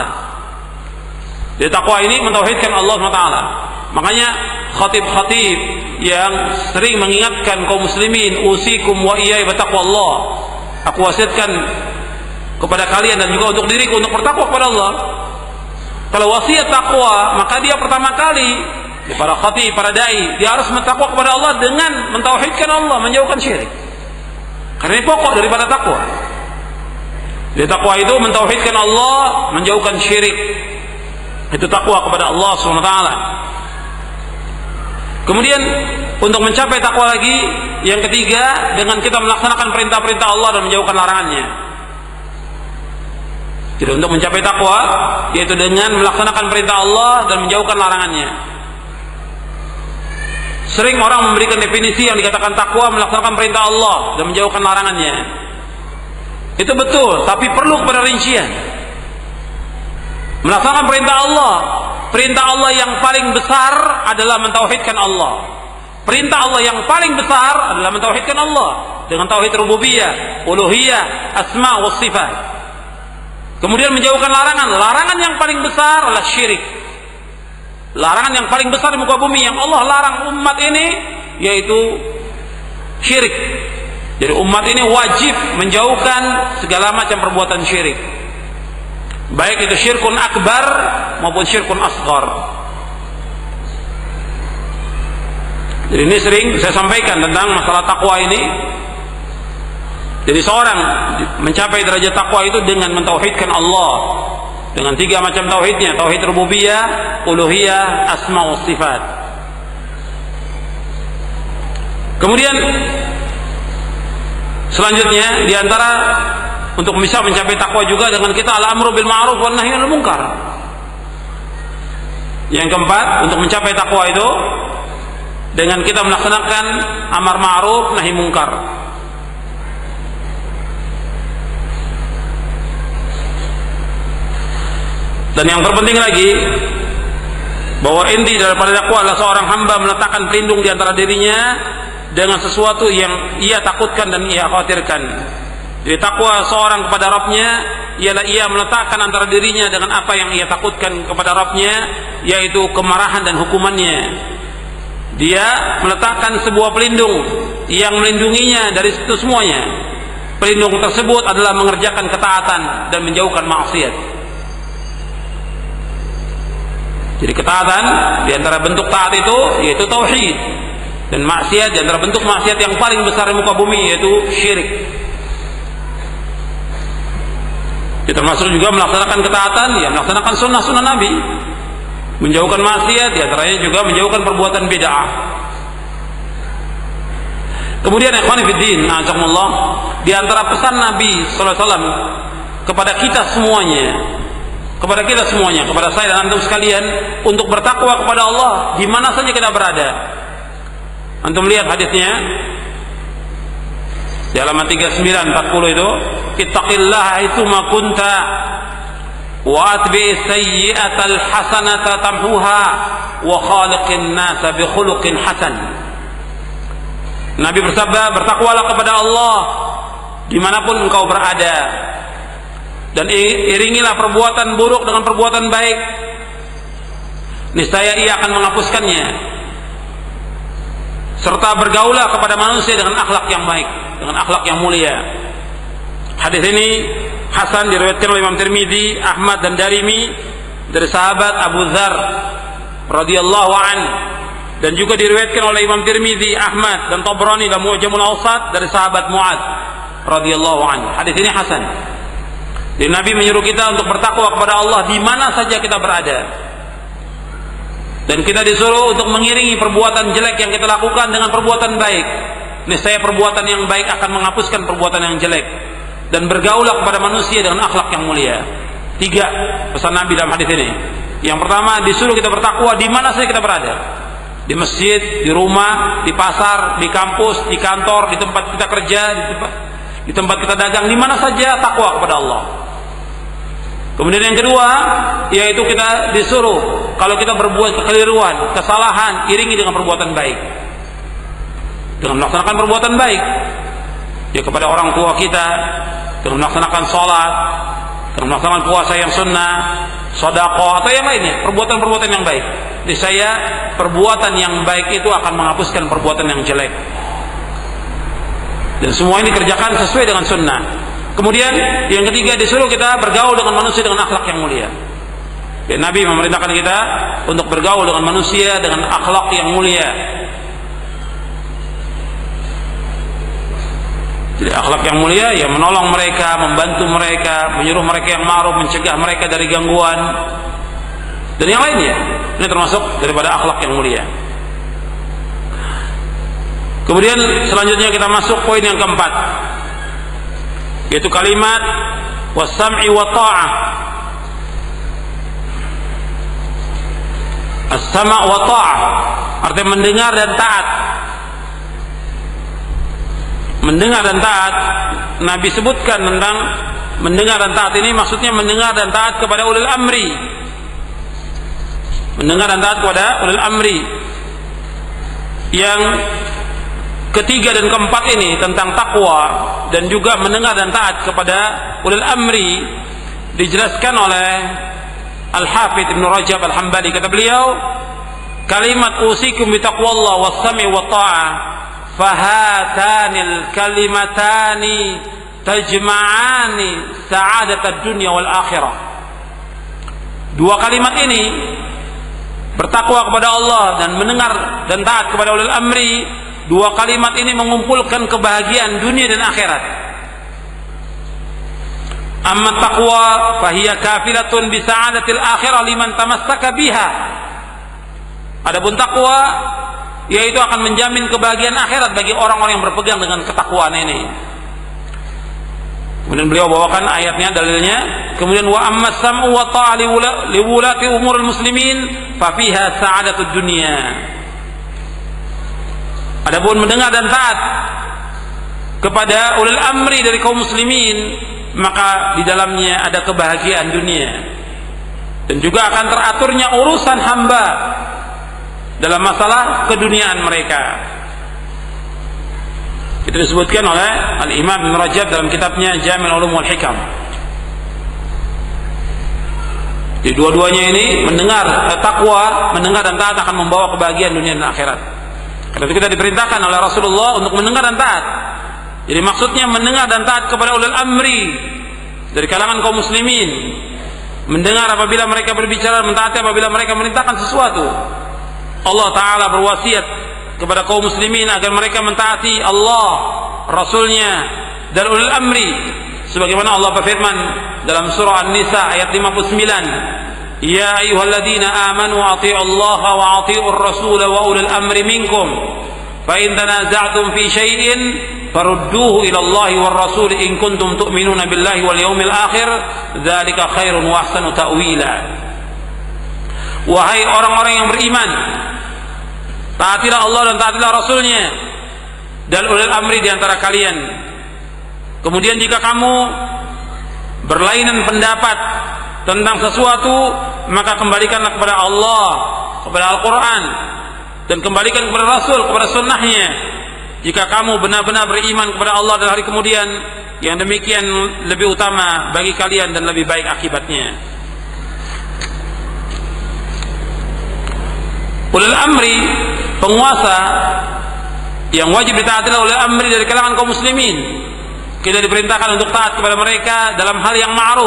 Jadi takwa ini mentauhidkan Allah subhanahu wa taala. Makanya khatib-khatib yang sering mengingatkan kaum muslimin, usikum wa iyaya bitaqwallah, aku wasiatkan kepada kalian dan juga untuk diriku untuk bertakwa kepada Allah. Kalau wasiat takwa, maka dia pertama kali, para khatib, para dai, dia harus bertakwa kepada Allah dengan mentauhidkan Allah, menjauhkan syirik. Karena ini pokok daripada takwa. Jadi takwa itu mentauhidkan Allah, menjauhkan syirik. Itu takwa kepada Allah subhanahu wa taala. Kemudian untuk mencapai takwa lagi, yang ketiga, dengan kita melaksanakan perintah-perintah Allah dan menjauhkan larangannya. Jadi untuk mencapai takwa, yaitu dengan melaksanakan perintah Allah dan menjauhkan larangannya. Sering orang memberikan definisi yang dikatakan takwa melaksanakan perintah Allah dan menjauhkan larangannya. Itu betul, tapi perlu kepada rincian. Melaksanakan perintah Allah, perintah Allah yang paling besar adalah mentauhidkan Allah. Perintah Allah yang paling besar adalah mentauhidkan Allah dengan tauhid rububiyah, uluhiyah, asma wa sifat. Kemudian menjauhkan larangan. Larangan yang paling besar adalah syirik. Larangan yang paling besar di muka bumi yang Allah larang umat ini yaitu syirik. Jadi umat ini wajib menjauhkan segala macam perbuatan syirik, baik itu syirkun akbar maupun syirkun asghar. Jadi ini sering saya sampaikan tentang masalah takwa ini. Jadi seorang mencapai derajat takwa itu dengan mentauhidkan Allah dengan tiga macam tauhidnya, tauhid rububiyah, uluhiyah, asma wa sifat. Kemudian selanjutnya diantara untuk bisa mencapai takwa juga dengan kita al-amru bil ma'ruf wan nahyi 'anil munkar. Yang keempat, untuk mencapai takwa itu dengan kita melaksanakan amar ma'ruf nahi munkar. Dan yang terpenting lagi, bahwa inti daripada takwa adalah seorang hamba meletakkan pelindung di antara dirinya dengan sesuatu yang ia takutkan dan ia khawatirkan. Jadi takwa seorang kepada Rabbnya ialah ia meletakkan antara dirinya dengan apa yang ia takutkan kepada Rabbnya, yaitu kemarahan dan hukumannya. Dia meletakkan sebuah pelindung yang melindunginya dari itu semuanya. Pelindung tersebut adalah mengerjakan ketaatan dan menjauhkan maksiat. Jadi ketaatan di antara bentuk taat itu yaitu tauhid, dan maksiat di antara bentuk maksiat yang paling besar di muka bumi yaitu syirik. Kita termasuk juga melaksanakan ketaatan, ya melaksanakan sunnah-sunnah Nabi, menjauhkan maksiat, di antaranya juga menjauhkan perbuatan bid'ah. Kemudian ikhwan fillah, azakumullah, di antara pesan Nabi sallallahu alaihi wasallam kepada kita semuanya, kepada kita semuanya, kepada saya dan antum sekalian, untuk bertakwa kepada Allah di mana saja kita berada. Antum lihat hadisnya di halaman tiga puluh sembilan empat puluh itu, ittaqillaha haitsuma kunta wa atbi sayyi'atal hasanata tamhuha wa khaliqin nasa bi khuluqin hasan. Nabi bersabda, bertakwalah kepada Allah dimanapun engkau berada, dan iringilah perbuatan buruk dengan perbuatan baik, niscaya ia akan menghapuskannya. Serta bergaulah kepada manusia dengan akhlak yang baik, dengan akhlak yang mulia. Hadis ini hasan, diriwayatkan oleh Imam Tirmidzi, Ahmad dan Darimi dari sahabat Abu Dzar radhiyallahu an, dan juga diriwayatkan oleh Imam Tirmidzi, Ahmad dan Tabrani dalam Mu'jamul Awsat dari sahabat Mu'adz radhiyallahu an. Hadis ini hasan. Jadi Nabi menyuruh kita untuk bertakwa kepada Allah di mana saja kita berada. Dan kita disuruh untuk mengiringi perbuatan jelek yang kita lakukan dengan perbuatan baik. Niscaya perbuatan yang baik akan menghapuskan perbuatan yang jelek. Dan bergaulah kepada manusia dengan akhlak yang mulia. Tiga pesan Nabi dalam hadis ini. Yang pertama, disuruh kita bertakwa di mana saja kita berada. Di masjid, di rumah, di pasar, di kampus, di kantor, di tempat kita kerja, di tempat, di tempat kita dagang, di mana saja takwa kepada Allah. Kemudian yang kedua, yaitu kita disuruh kalau kita berbuat kekeliruan, kesalahan, iringi dengan perbuatan baik, dengan melaksanakan perbuatan baik ya kepada orang tua kita, dengan melaksanakan sholat, dengan melaksanakan puasa yang sunnah, sedekah atau yang lainnya, perbuatan-perbuatan yang baik. Jadi saya perbuatan yang baik itu akan menghapuskan perbuatan yang jelek, dan semua ini dikerjakan sesuai dengan sunnah. Kemudian yang ketiga, disuruh kita bergaul dengan manusia dengan akhlak yang mulia. Ya, Nabi memerintahkan kita untuk bergaul dengan manusia dengan akhlak yang mulia. Jadi akhlak yang mulia ya menolong mereka, membantu mereka, menyuruh mereka yang ma'ruf, mencegah mereka dari gangguan dan yang lainnya. Ini termasuk daripada akhlak yang mulia. Kemudian selanjutnya kita masuk poin yang keempat, yaitu kalimat was-sam'i wa ta'ah. as-sama' wa ta'ah, artinya mendengar dan taat. Mendengar dan taat, Nabi sebutkan tentang mendengar dan taat ini maksudnya mendengar dan taat kepada ulil amri. Mendengar dan taat kepada ulil amri. Yang ketiga dan keempat ini tentang takwa dan juga mendengar dan taat kepada ulil amri dijelaskan oleh Al-Hafidz Ibnu Rajab Al-Hambali. Kata beliau, kalimat usikum bi taqwallah was-sami wa ta'ah fahatanil kalimatani tajma'ani sa'adatad dunya wal akhirah. Dua kalimat ini, bertakwa kepada Allah dan mendengar dan taat kepada ulil amri, dua kalimat ini mengumpulkan kebahagiaan dunia dan akhirat. Amma taqwa fahiya kafilatun bi sa'adatil akhirah liman tamassaka biha. Adapun takwa yaitu akan menjamin kebahagiaan akhirat bagi orang-orang yang berpegang dengan ketakwaan ini. Kemudian beliau bawakan ayatnya, dalilnya. Kemudian wa ammas sam'u wa ta'a li wulati umuril muslimin fa fiha sa'adatud dunya. Adapun mendengar dan taat kepada ulil amri dari kaum muslimin, maka di dalamnya ada kebahagiaan dunia dan juga akan teraturnya urusan hamba dalam masalah keduniaan mereka. Itu disebutkan oleh Al-Imam Ibnu Rajab dalam kitabnya Jami' Ulum wal Hikam. Di dua-duanya ini mendengar eh, takwa, mendengar dan taat akan membawa kebahagiaan dunia dan akhirat. Karena itu kita diperintahkan oleh Rasulullah untuk mendengar dan taat. Jadi maksudnya mendengar dan taat kepada ulil amri dari kalangan kaum muslimin. Mendengar apabila mereka berbicara, mentaati apabila mereka merintahkan sesuatu. Allah Ta'ala berwasiat kepada kaum muslimin agar mereka mentaati Allah, Rasulnya dan ulil amri. Sebagaimana Allah berfirman dalam surah An-Nisa ayat lima puluh sembilan, Ya ayyuhalladzina amanu ati'u Allah wa ati'ur rasul wa ulil amri minkum fa in tanaza'tum fi syai'in farudduhu ila Allah war rasul in kuntum tu'minuna billahi wal yawmil akhir dzalika khairun wa ahsanu ta'wila. Wahai orang-orang yang beriman, taatilah Allah dan taatilah Rasulnya dan ulil amri di antara kalian. Kemudian jika kamu berlainan pendapat tentang sesuatu, maka kembalikanlah kepada Allah, kepada Al-Quran, dan kembalikan kepada Rasul, kepada sunnahnya. Jika kamu benar-benar beriman kepada Allah dan hari kemudian, yang demikian lebih utama bagi kalian dan lebih baik akibatnya. Ulil amri, penguasa yang wajib ditaati oleh amri dari kalangan kaum muslimin. Kita diperintahkan untuk taat kepada mereka dalam hal yang ma'ruf.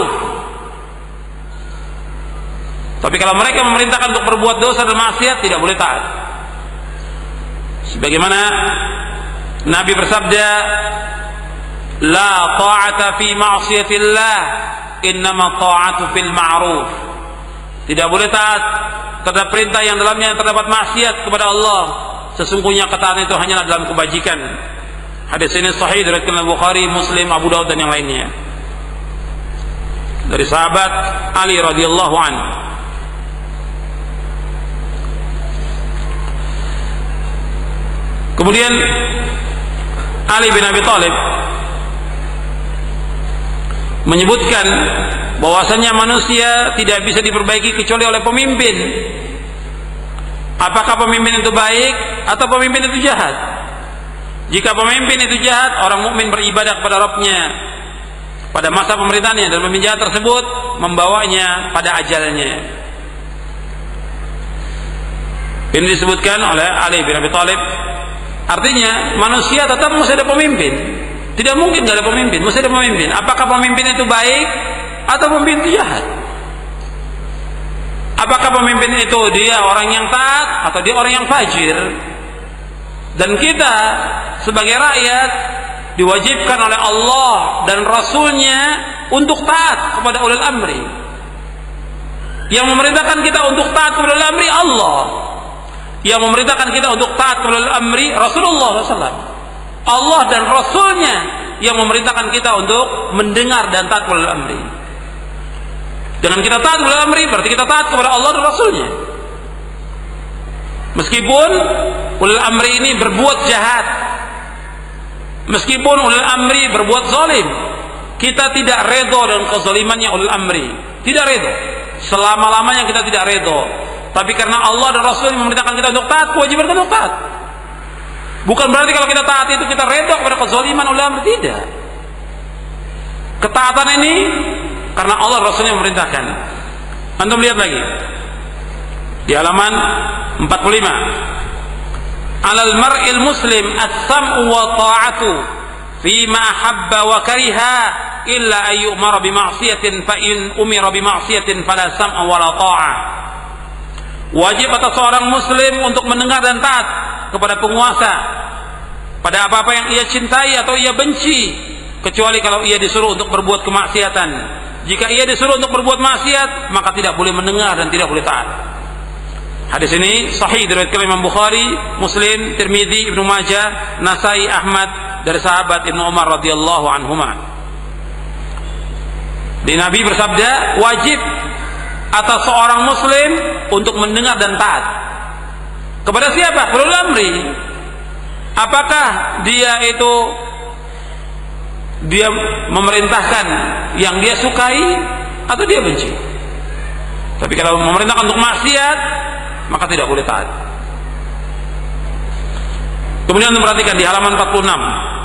Tapi kalau mereka memerintahkan untuk berbuat dosa dan maksiat, tidak boleh taat. Sebagaimana Nabi bersabda, La ta'ata fi ma'siyatillah, innama ta'atu fil ma'ruf. Tidak boleh taat terhadap perintah yang dalamnya terdapat maksiat kepada Allah. Sesungguhnya ketaatan itu hanyalah dalam kebajikan. Hadis ini sahih diriwayatkan oleh Bukhari, Muslim, Abu Daud dan yang lainnya. Dari sahabat Ali radhiyallahu anhu. Kemudian Ali bin Abi Thalib menyebutkan bahwasanya manusia tidak bisa diperbaiki kecuali oleh pemimpin. Apakah pemimpin itu baik atau pemimpin itu jahat? Jika pemimpin itu jahat, orang mukmin beribadah kepada Rabb-nya pada masa pemerintahannya, dan pemimpin jahat tersebut membawanya pada ajalnya. Ini disebutkan oleh Ali bin Abi Thalib. Artinya manusia tetap mesti ada pemimpin. Tidak mungkin tidak ada pemimpin, mesti ada pemimpin. Apakah pemimpin itu baik atau pemimpin itu jahat? Apakah pemimpin itu dia orang yang taat atau dia orang yang fajir? Dan kita sebagai rakyat diwajibkan oleh Allah dan Rasulnya untuk taat kepada ulil amri. Yang memerintahkan kita untuk taat kepada ulil amri Allah. Yang memerintahkan kita untuk taat kepada ulil amri Rasulullah shallallahu alaihi wasallam. Allah dan Rasulnya yang memerintahkan kita untuk mendengar dan taat kepada ulil amri. Dengan kita taat kepada ulil amri berarti kita taat kepada Allah dan Rasulnya. Meskipun ulil amri ini berbuat jahat, meskipun ulil amri berbuat zalim, kita tidak redha dengan kezalimannya ulil amri. Tidak redha. Selama-lamanya kita tidak redha. Tapi karena Allah dan Rasul memerintahkan kita untuk taat, kewajiban kita untuk taat. Bukan berarti kalau kita taat itu kita redha kepada kezaliman ulil amri, tidak. Ketaatan ini karena Allah Rasulnya memerintahkan. Antum lihat lagi di halaman empat puluh lima. Alal mar'il muslim as-sam'u wa ta'atu fima ahabba wa kariha illa ay yu'mara bi ma'siyatin fa in umira bi ma'siyatin fala sam'a wa la ta'ah. Wajib atas seorang muslim untuk mendengar dan taat kepada penguasa pada apa-apa yang ia cintai atau ia benci, kecuali kalau ia disuruh untuk berbuat kemaksiatan. Jika ia disuruh untuk berbuat maksiat, maka tidak boleh mendengar dan tidak boleh taat. Hadis ini sahih diriwayatkan Imam Bukhari, Muslim, Tirmidzi, Ibnu Majah, Nasai, Ahmad dari sahabat Ibnu Umar radhiyallahu anhuma. Di Nabi bersabda, wajib atas seorang muslim untuk mendengar dan taat. Kepada siapa? Ulul amri. Apakah dia itu dia memerintahkan yang dia sukai atau dia benci? Tapi kalau memerintahkan untuk maksiat, maka tidak boleh taat. Kemudian perhatikan di halaman empat puluh enam.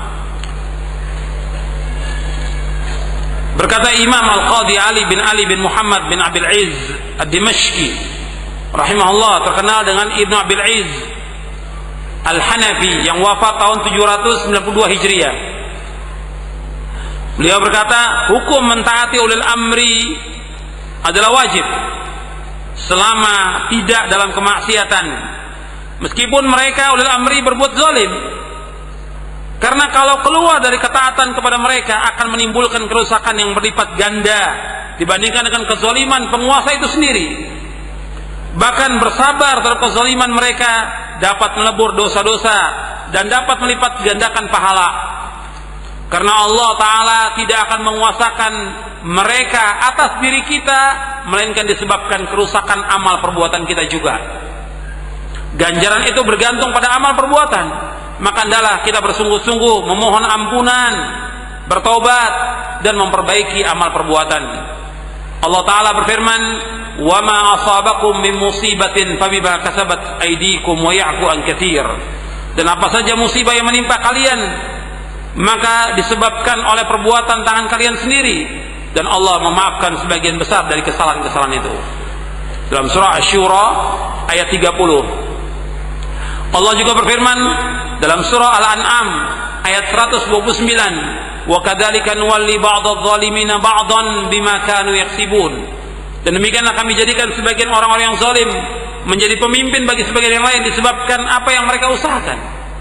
Berkata Imam Al-Qadhi Ali bin Ali bin Muhammad bin Abil Izz Ad-Dimashqi rahimahullah, terkenal dengan Ibnu Abil Izz Al-Hanafi, yang wafat tahun tujuh ratus sembilan puluh dua Hijriah. Beliau berkata, hukum mentaati ulil amri adalah wajib selama tidak dalam kemaksiatan, meskipun mereka ulil amri berbuat zalim. Karena kalau keluar dari ketaatan kepada mereka akan menimbulkan kerusakan yang berlipat ganda dibandingkan dengan kezaliman penguasa itu sendiri. Bahkan bersabar terhadap kezaliman mereka dapat melebur dosa-dosa dan dapat melipat gandakan pahala. Karena Allah Ta'ala tidak akan menguasakan mereka atas diri kita, melainkan disebabkan kerusakan amal perbuatan kita juga. Ganjaran itu bergantung pada amal perbuatan. Maka hendaklah kita bersungguh-sungguh memohon ampunan, bertobat, dan memperbaiki amal perbuatan. Allah Ta'ala berfirman, wa ma asabakum min musibatin fabima kasabat aydikum wa ya'fu an katsir. Dan apa saja musibah yang menimpa kalian, maka disebabkan oleh perbuatan tangan kalian sendiri, dan Allah memaafkan sebagian besar dari kesalahan-kesalahan itu. Dalam surah Asy-Syura ayat tiga puluh. Allah juga berfirman dalam surah Al-An'am ayat seratus dua puluh sembilan, wa kadzalika nuwalli ba'dadh-dhalimina ba'dhan bima kanu yaksibun. Dan demikianlah kami jadikan sebagian orang-orang yang zalim menjadi pemimpin bagi sebagian yang lain disebabkan apa yang mereka usahakan.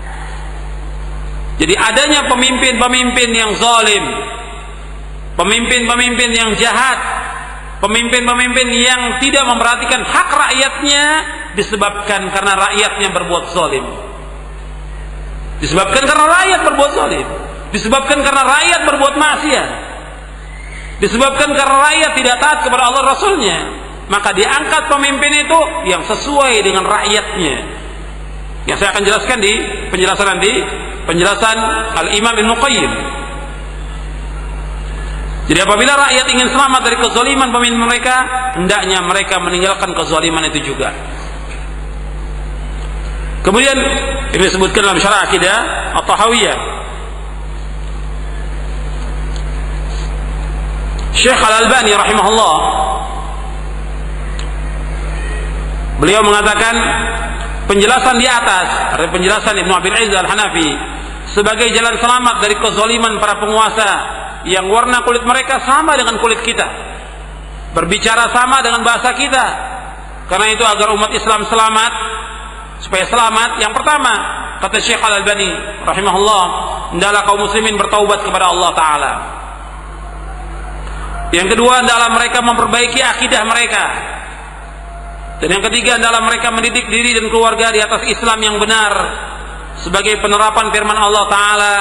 Jadi adanya pemimpin-pemimpin yang zalim, pemimpin-pemimpin yang jahat, pemimpin-pemimpin yang tidak memperhatikan hak rakyatnya disebabkan karena rakyatnya berbuat zalim. Disebabkan karena rakyat berbuat zalim. Disebabkan karena rakyat berbuat maksiat. Disebabkan karena rakyat tidak taat kepada Allah Rasulnya. Maka diangkat pemimpin itu yang sesuai dengan rakyatnya. Yang saya akan jelaskan di penjelasan nanti, penjelasan Al-Imam Ibnu Qayyim. Jadi apabila rakyat ingin selamat dari kezaliman pemimpin mereka, hendaknya mereka meninggalkan kezaliman itu juga. Kemudian ini disebutkan dalam Syarah Aqidah At-Tahawiyah, Syekh Al-Albani rahimahullah, beliau mengatakan penjelasan di atas, artinya penjelasan Ibnu Abil Izz Al-Hanafi sebagai jalan selamat dari kezaliman para penguasa yang warna kulit mereka sama dengan kulit kita, berbicara sama dengan bahasa kita. Karena itu agar umat Islam selamat, supaya selamat, yang pertama kata Syekh Al-Albani rahimahullah, hendaklah kaum muslimin bertaubat kepada Allah Ta'ala. Yang kedua adalah mereka memperbaiki akidah mereka. Dan yang ketiga adalah mereka mendidik diri dan keluarga di atas Islam yang benar sebagai penerapan firman Allah Ta'ala,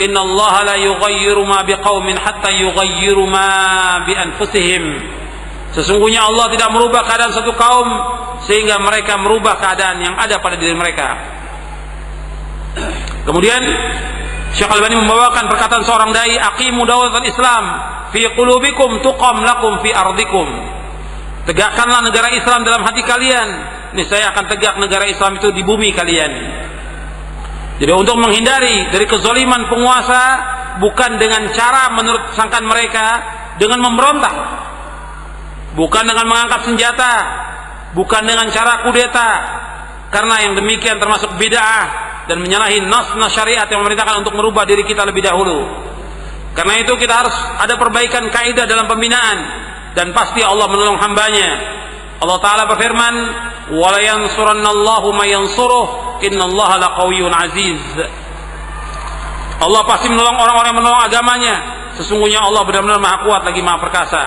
innallaha la yughayyiru ma biqaumin hatta yughayyiru ma bi anfusihim. Sesungguhnya Allah tidak merubah keadaan satu kaum sehingga mereka merubah keadaan yang ada pada diri mereka. Kemudian Syekh Al-Albani membawakan perkataan seorang dai, aqimu daulatal Islam fi qulubikum tuqam lakum fi ardikum. Tegakkanlah negara Islam dalam hati kalian, niscaya akan tegak negara Islam itu di bumi kalian. Jadi untuk menghindari dari kezaliman penguasa bukan dengan cara menurut sangkaan mereka dengan memberontak, bukan dengan mengangkat senjata, bukan dengan cara kudeta, karena yang demikian termasuk bid'ah dan menyalahi nas-nas syariat yang memerintahkan untuk merubah diri kita lebih dahulu. Karena itu kita harus ada perbaikan kaidah dalam pembinaan, dan pasti Allah menolong hambanya. Allah Ta'ala berfirman, وَلَا يَنْصُرَنَّ اللَّهُ مَا يَنْصُرُهُ إِنَّ اللَّهَ لَقَوِيٌّ عَزِيزٌ. Allah pasti menolong orang-orang yang menolong agamanya. Sesungguhnya Allah benar-benar maha kuat lagi maha perkasa.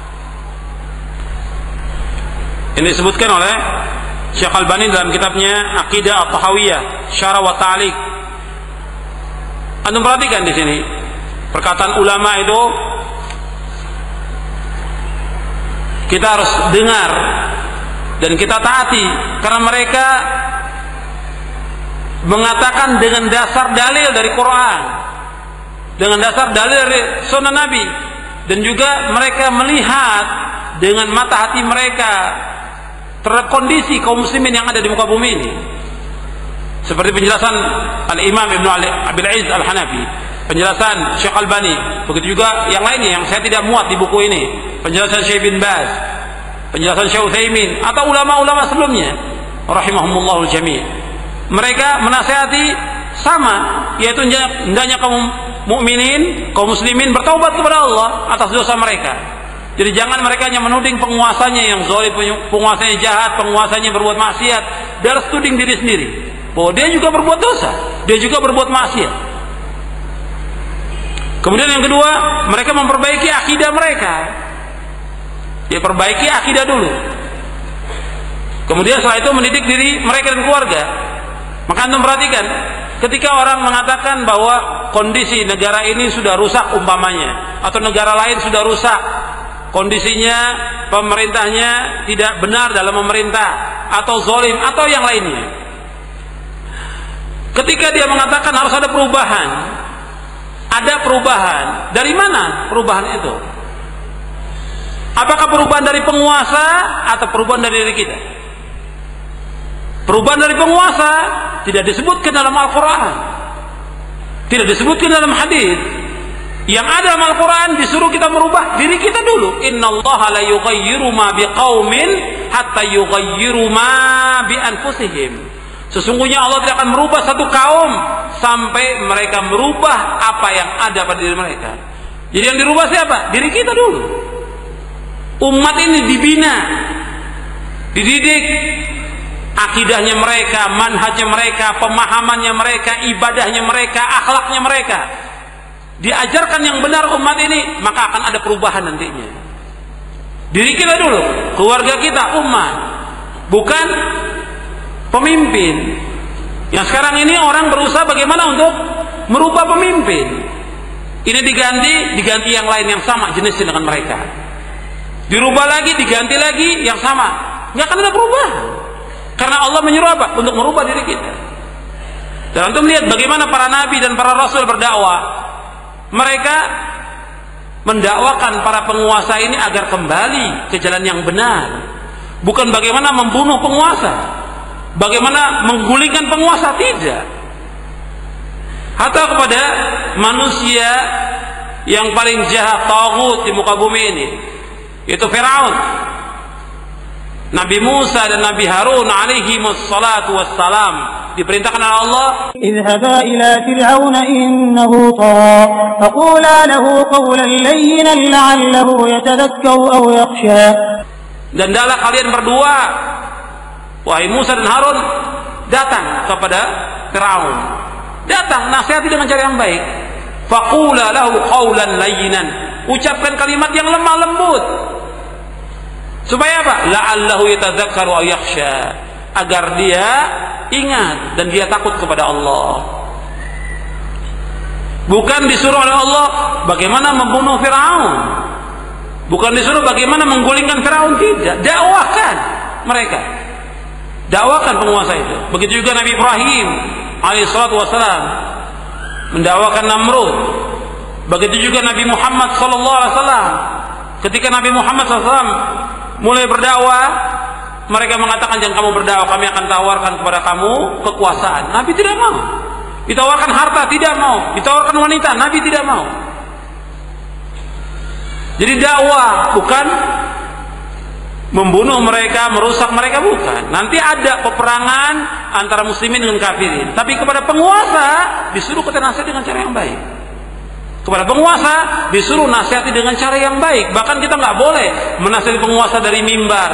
Ini disebutkan oleh Syekh Al-Albani dalam kitabnya Aqidah At-Tahawiyah Syarah wa Ta'liq. Antum perhatikan di sini perkataan ulama itu kita harus dengar dan kita taati, karena mereka mengatakan dengan dasar dalil dari Quran, dengan dasar dalil dari sunnah Nabi, dan juga mereka melihat dengan mata hati mereka terhadap kondisi kaum muslimin yang ada di muka bumi ini. Seperti penjelasan Al-Imam Ibnu Abil Izz Al-Hanafi, penjelasan Syekh Al-Albani, begitu juga yang lainnya yang saya tidak muat di buku ini, penjelasan Syekh bin Baz, penjelasan Syekh Utsaimin atau ulama-ulama sebelumnya rahimahumullah jami'. Mereka menasihati sama, yaitu hendaknya kaum mukminin, kaum muslimin bertaubat kepada Allah atas dosa mereka. Jadi jangan mereka hanya menuding penguasanya yang zalim, penguasanya jahat, penguasanya berbuat maksiat, dia harus tuding diri sendiri bahwa dia juga berbuat dosa, dia juga berbuat maksiat. Kemudian yang kedua, mereka memperbaiki akidah mereka. Dia perbaiki akidah dulu. Kemudian setelah itu mendidik diri mereka dan keluarga. Maka antum perhatikan, ketika orang mengatakan bahwa kondisi negara ini sudah rusak umpamanya, atau negara lain sudah rusak, kondisinya pemerintahnya tidak benar dalam memerintah, atau zalim, atau yang lainnya. Ketika dia mengatakan harus ada perubahan, ada perubahan. Dari mana perubahan itu? Apakah perubahan dari penguasa atau perubahan dari diri kita? Perubahan dari penguasa tidak disebutkan dalam Al-Quran, tidak disebutkan dalam hadis. Yang ada dalam Al-Quran disuruh kita merubah diri kita dulu. Innallaha la yughayyiru ma biqaumin hatta yughayyiru ma bi anfusihim. Sesungguhnya Allah tidak akan merubah satu kaum sampai mereka merubah apa yang ada pada diri mereka. Jadi yang dirubah siapa? Diri kita dulu. Umat ini dibina, dididik, akidahnya mereka, manhajnya mereka, pemahamannya mereka, ibadahnya mereka, akhlaknya mereka. Diajarkan yang benar umat ini, maka akan ada perubahan nantinya. Diri kita dulu, keluarga kita, umat, bukan pemimpin. Yang sekarang ini orang berusaha bagaimana untuk merubah pemimpin. Ini diganti, diganti yang lain yang sama jenisnya dengan mereka. Dirubah lagi, diganti lagi yang sama. Nggak akan ada perubahan. Karena Allah menyuruh apa? Untuk merubah diri kita. Dan untuk melihat bagaimana para nabi dan para rasul berdakwah. Mereka mendakwakan para penguasa ini agar kembali ke jalan yang benar. Bukan bagaimana membunuh penguasa, bagaimana menggulingkan penguasa, tidak. Hatta kepada manusia yang paling jahat, taghut di muka bumi ini, yaitu Firaun. Nabi Musa dan Nabi Harun alaihi wassalatu wassalam diperintahkan oleh Allah,
idhaba ila fir'aun innahu tagha faqula lahu qawlan layyinan la'allahu yatadhakkaru aw yakhsha. Dan hendaklah kalian berdua, wahai Musa dan Harun, datang kepada Firaun. Datang, nasihati dengan cara yang baik. Faqula lahu qawlan layyinan, ucapkan kalimat yang lemah lembut. Supaya apa? La'allahu yatadzakkaru aw yakhsha, agar dia ingat dan dia takut kepada Allah. Bukan disuruh oleh Allah bagaimana membunuh Firaun.
Bukan disuruh bagaimana menggulingkan Firaun, tidak. Dakwahkan mereka. Dakwakan penguasa itu. Begitu juga Nabi Ibrahim alaihissalatu wassalam mendakwakan Namrud. Begitu juga Nabi Muhammad sallallahu alaihi wasallam. Ketika Nabi Muhammad sallallahu alaihi wasallam mulai berdakwah, mereka mengatakan, jangan kamu berdakwah, kami akan tawarkan kepada kamu kekuasaan. Nabi tidak mau. Ditawarkan harta, tidak mau. Ditawarkan wanita, Nabi tidak mau. Jadi dakwah bukan membunuh mereka, merusak mereka, bukan. Nanti ada peperangan antara muslimin dengan kafirin. Tapi kepada penguasa disuruh kita nasihat dengan cara yang baik. Kepada penguasa disuruh nasihati dengan cara yang baik. Bahkan kita nggak boleh menasihati penguasa dari mimbar,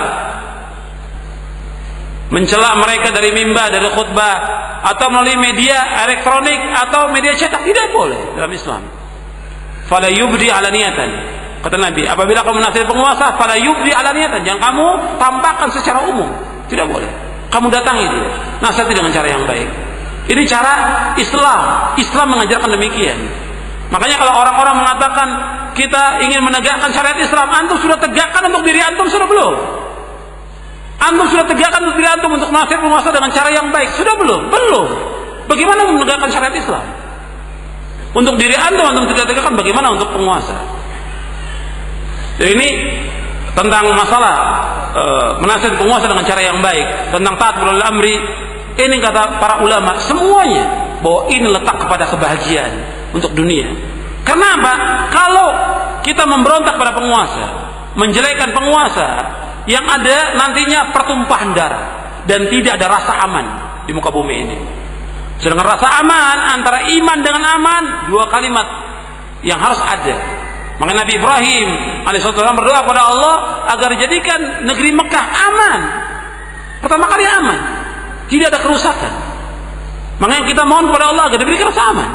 mencela mereka dari mimbar, dari khutbah, atau melalui media elektronik atau media cetak. Tidak boleh dalam Islam. Fala yubdi alaniyatan, kata Nabi, apabila kamu menasihati penguasa, fala yubdi alaniyatan, jangan kamu tampakkan secara umum. Tidak boleh. Kamu datangi dia, nasihati dengan cara yang baik. Ini cara Islam. Islam mengajarkan demikian. Makanya kalau orang-orang mengatakan kita ingin menegakkan syariat Islam, antum sudah tegakkan untuk diri antum, sudah belum? Antum sudah tegakkan untuk diri antum untuk menasihati penguasa dengan cara yang baik, sudah belum? Belum. Bagaimana menegakkan syariat Islam? Untuk diri antum, antum tidak tegakkan, bagaimana untuk penguasa? Jadi ini tentang masalah e, menasihati penguasa dengan cara yang baik, tentang taat bil amri. Ini kata para ulama semuanya bahwa ini letak kepada kebahagiaan untuk dunia. Kenapa? Kalau kita memberontak pada penguasa, menjelekkan penguasa, yang ada nantinya pertumpahan darah dan tidak ada rasa aman di muka bumi ini. Sedangkan rasa aman antara iman dengan aman, dua kalimat yang harus ada. Makanya Nabi Ibrahim alaihissalam berdoa kepada Allah agar jadikan negeri Mekah aman. Pertama kali aman, tidak ada kerusakan. Makanya kita mohon kepada Allah agar diberikan rasa aman.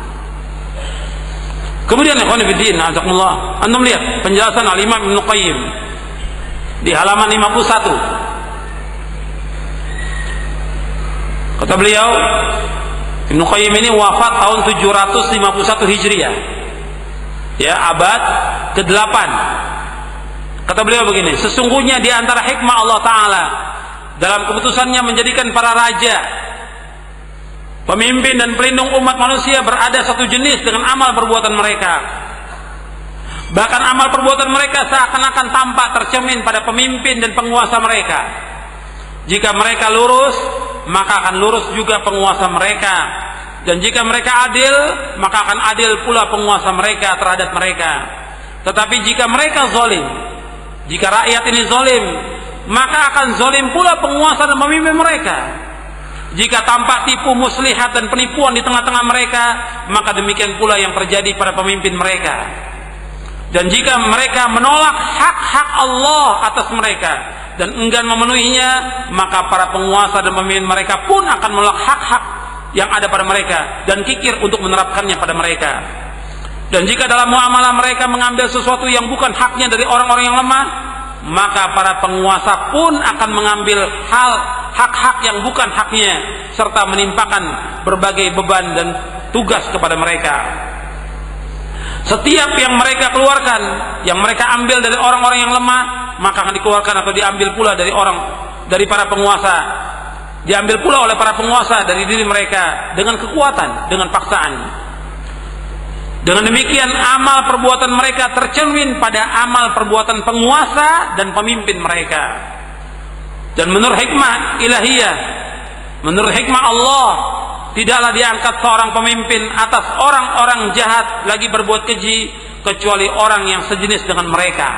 Kemudian ikhwan fillah, azakumullah, antum lihat penjelasan Al-Imam Ibnu Qayyim di halaman lima puluh satu. Kata beliau, Ibnu Qayyim ini wafat tahun tujuh ratus lima puluh satu Hijriah, ya, abad kedelapan. Kata beliau begini, sesungguhnya di antara hikmah Allah Ta'ala dalam keputusannya menjadikan para raja, pemimpin dan pelindung umat manusia berada satu jenis dengan amal perbuatan mereka. Bahkan amal perbuatan mereka seakan-akan tampak tercermin pada pemimpin dan penguasa mereka. Jika mereka lurus, maka akan lurus juga penguasa mereka. Dan jika mereka adil, maka akan adil pula penguasa mereka terhadap mereka. Tetapi jika mereka zalim, jika rakyat ini zalim, maka akan zalim pula penguasa dan pemimpin mereka. Jika tampak tipu muslihat dan penipuan di tengah-tengah mereka, maka demikian pula yang terjadi pada pemimpin mereka. Dan jika mereka menolak hak-hak Allah atas mereka dan enggan memenuhinya, maka para penguasa dan pemimpin mereka pun akan menolak hak-hak yang ada pada mereka dan kikir untuk menerapkannya pada mereka. Dan jika dalam muamalah mereka mengambil sesuatu yang bukan haknya dari orang-orang yang lemah, maka para penguasa pun akan mengambil hal hak-hak yang bukan haknya serta menimpakan berbagai beban dan tugas kepada mereka. Setiap yang mereka keluarkan, yang mereka ambil dari orang-orang yang lemah, maka akan dikeluarkan atau diambil pula dari orang, dari para penguasa, diambil pula oleh para penguasa dari diri mereka dengan kekuatan, dengan paksaan. Dengan demikian amal perbuatan mereka tercermin pada amal perbuatan penguasa dan pemimpin mereka. Dan menurut hikmah ilahiyah, menurut hikmah Allah, tidaklah diangkat seorang pemimpin atas orang-orang jahat lagi berbuat keji kecuali orang yang sejenis dengan mereka.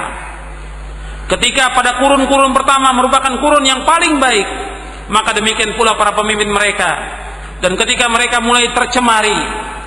Ketika pada kurun-kurun pertama merupakan kurun yang paling baik, maka demikian pula para pemimpin mereka. Dan ketika mereka mulai tercemari,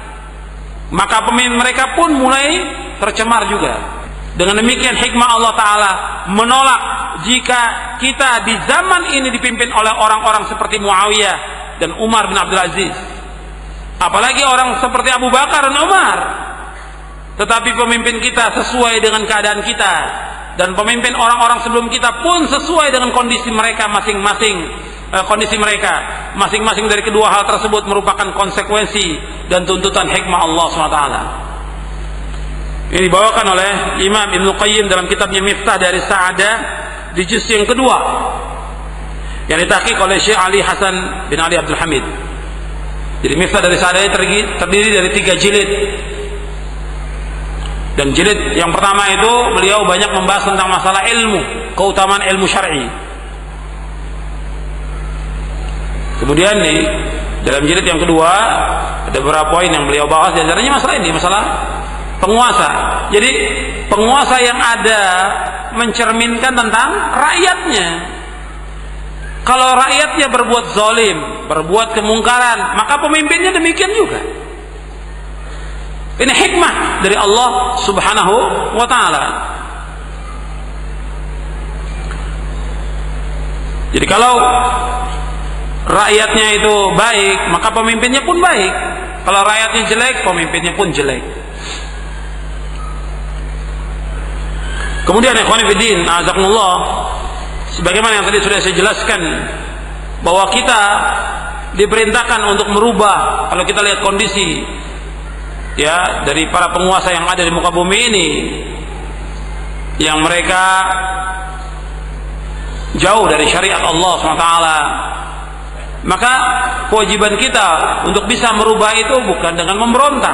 maka pemimpin mereka pun mulai tercemar juga. Dengan demikian hikmah Allah Ta'ala menolak jika kita di zaman ini dipimpin oleh orang-orang seperti Muawiyah dan Umar bin Abdul Aziz, apalagi orang seperti Abu Bakar dan Umar. Tetapi pemimpin kita sesuai dengan keadaan kita, dan pemimpin orang-orang sebelum kita pun sesuai dengan kondisi mereka masing-masing. eh, Kondisi mereka masing-masing dari kedua hal tersebut merupakan konsekuensi dan tuntutan hikmah Allah subhanahu wa taala. Ini dibawakan oleh Imam Ibnu Qayyim dalam kitabnya Miftah dari Sa'adah di juz yang kedua, yang ditahqiq oleh Syekh Ali Hasan bin Ali Abdul Hamid. Jadi Miftah dari Sa'adah terdiri dari tiga jilid. Dan jilid yang pertama itu beliau banyak membahas tentang masalah ilmu, keutamaan ilmu syar'i. Kemudian di dalam jilid yang kedua ada beberapa poin yang beliau bahas, di antaranya masalah ini, masalah penguasa. Jadi penguasa yang ada mencerminkan tentang rakyatnya. Kalau rakyatnya berbuat zalim, berbuat kemungkaran, maka pemimpinnya demikian juga. Ini hikmah dari Allah Subhanahu wa ta'ala. Jadi kalau rakyatnya itu baik, maka pemimpinnya pun baik. Kalau rakyatnya jelek, pemimpinnya pun jelek. Kemudian ikhwan fillah, azakumullah, sebagaimana yang tadi sudah saya jelaskan, bahwa kita diperintahkan untuk merubah. Kalau kita lihat kondisi ya dari para penguasa yang ada di muka bumi ini, yang mereka jauh dari syariat Allah subhanahu wa taala, maka kewajiban kita untuk bisa merubah itu bukan dengan memberontak,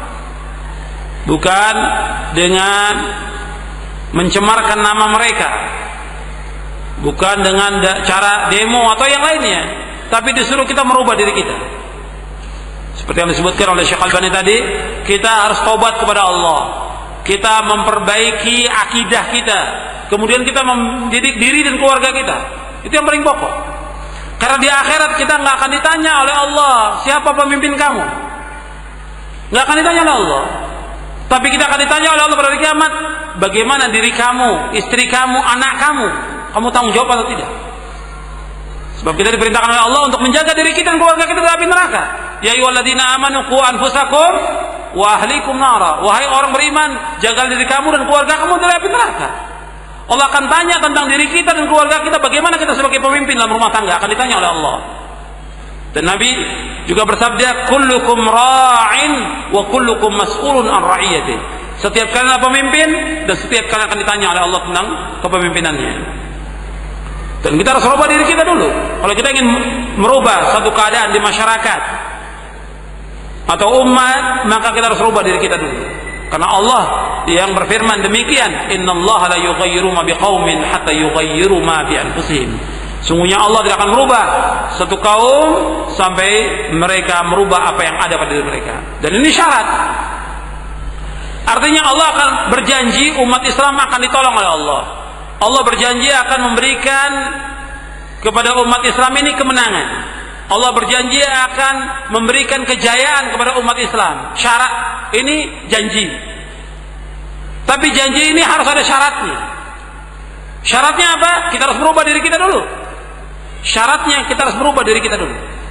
bukan dengan mencemarkan nama mereka, bukan dengan cara demo atau yang lainnya, tapi disuruh kita merubah diri kita. Seperti yang disebutkan oleh Syekh Al-Albani tadi, kita harus taubat kepada Allah, kita memperbaiki akidah kita, kemudian kita mendidik diri dan keluarga kita. Itu yang paling pokok. Karena di akhirat kita nggak akan ditanya oleh Allah siapa pemimpin kamu, nggak akan ditanya oleh Allah. Tapi kita akan ditanya oleh Allah pada hari kiamat, bagaimana diri kamu, istri kamu, anak kamu, kamu tanggung jawab atau tidak? Sebab kita diperintahkan oleh Allah untuk menjaga diri kita dan keluarga kita dari api neraka. Ya ayyuhalladzina amanu qu anfusakum wa ahlikum nara. Wahai orang beriman, jaga diri kamu dan keluarga kamu dari api neraka. Allah akan tanya tentang diri kita dan keluarga kita, bagaimana kita sebagai pemimpin dalam rumah tangga, akan ditanya oleh Allah. Dan Nabi juga bersabda, kullukum ra'in wa kullukum mas'ulun an ra'iyati. Setiap kalian adalah pemimpin dan setiap kalian akan ditanya oleh Allah tentang kepemimpinannya. Dan kita harus merubah diri kita dulu. Kalau kita ingin merubah satu keadaan di masyarakat atau umat, maka kita harus merubah diri kita dulu. Karena Allah yang berfirman demikian, innallaha la yughayyiru ma biqaumin hatta yughayyiru ma bi anfusihim. Sungguhnya Allah tidak akan merubah satu kaum sampai mereka merubah apa yang ada pada diri mereka. Dan ini syarat. Artinya Allah akan berjanji umat Islam akan ditolong oleh Allah. Allah berjanji akan memberikan kepada umat Islam ini kemenangan. Allah berjanji akan memberikan kejayaan kepada umat Islam. Syarat ini janji. Tapi janji ini harus ada syaratnya. Syaratnya apa? Kita harus merubah diri kita dulu. Syaratnya kita harus merubah diri kita dulu.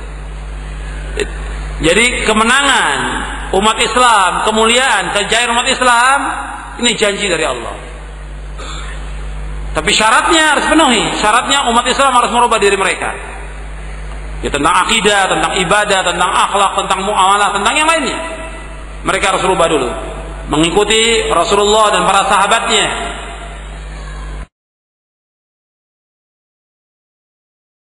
Jadi kemenangan umat Islam, kemuliaan, kejayaan umat Islam, ini janji dari Allah. Tapi syaratnya harus penuhi. Syaratnya umat Islam harus merubah diri mereka. Ya, tentang akidah, tentang ibadah, tentang akhlak, tentang muamalah, tentang yang lainnya. Mereka harus merubah dulu. Mengikuti Rasulullah dan para sahabatnya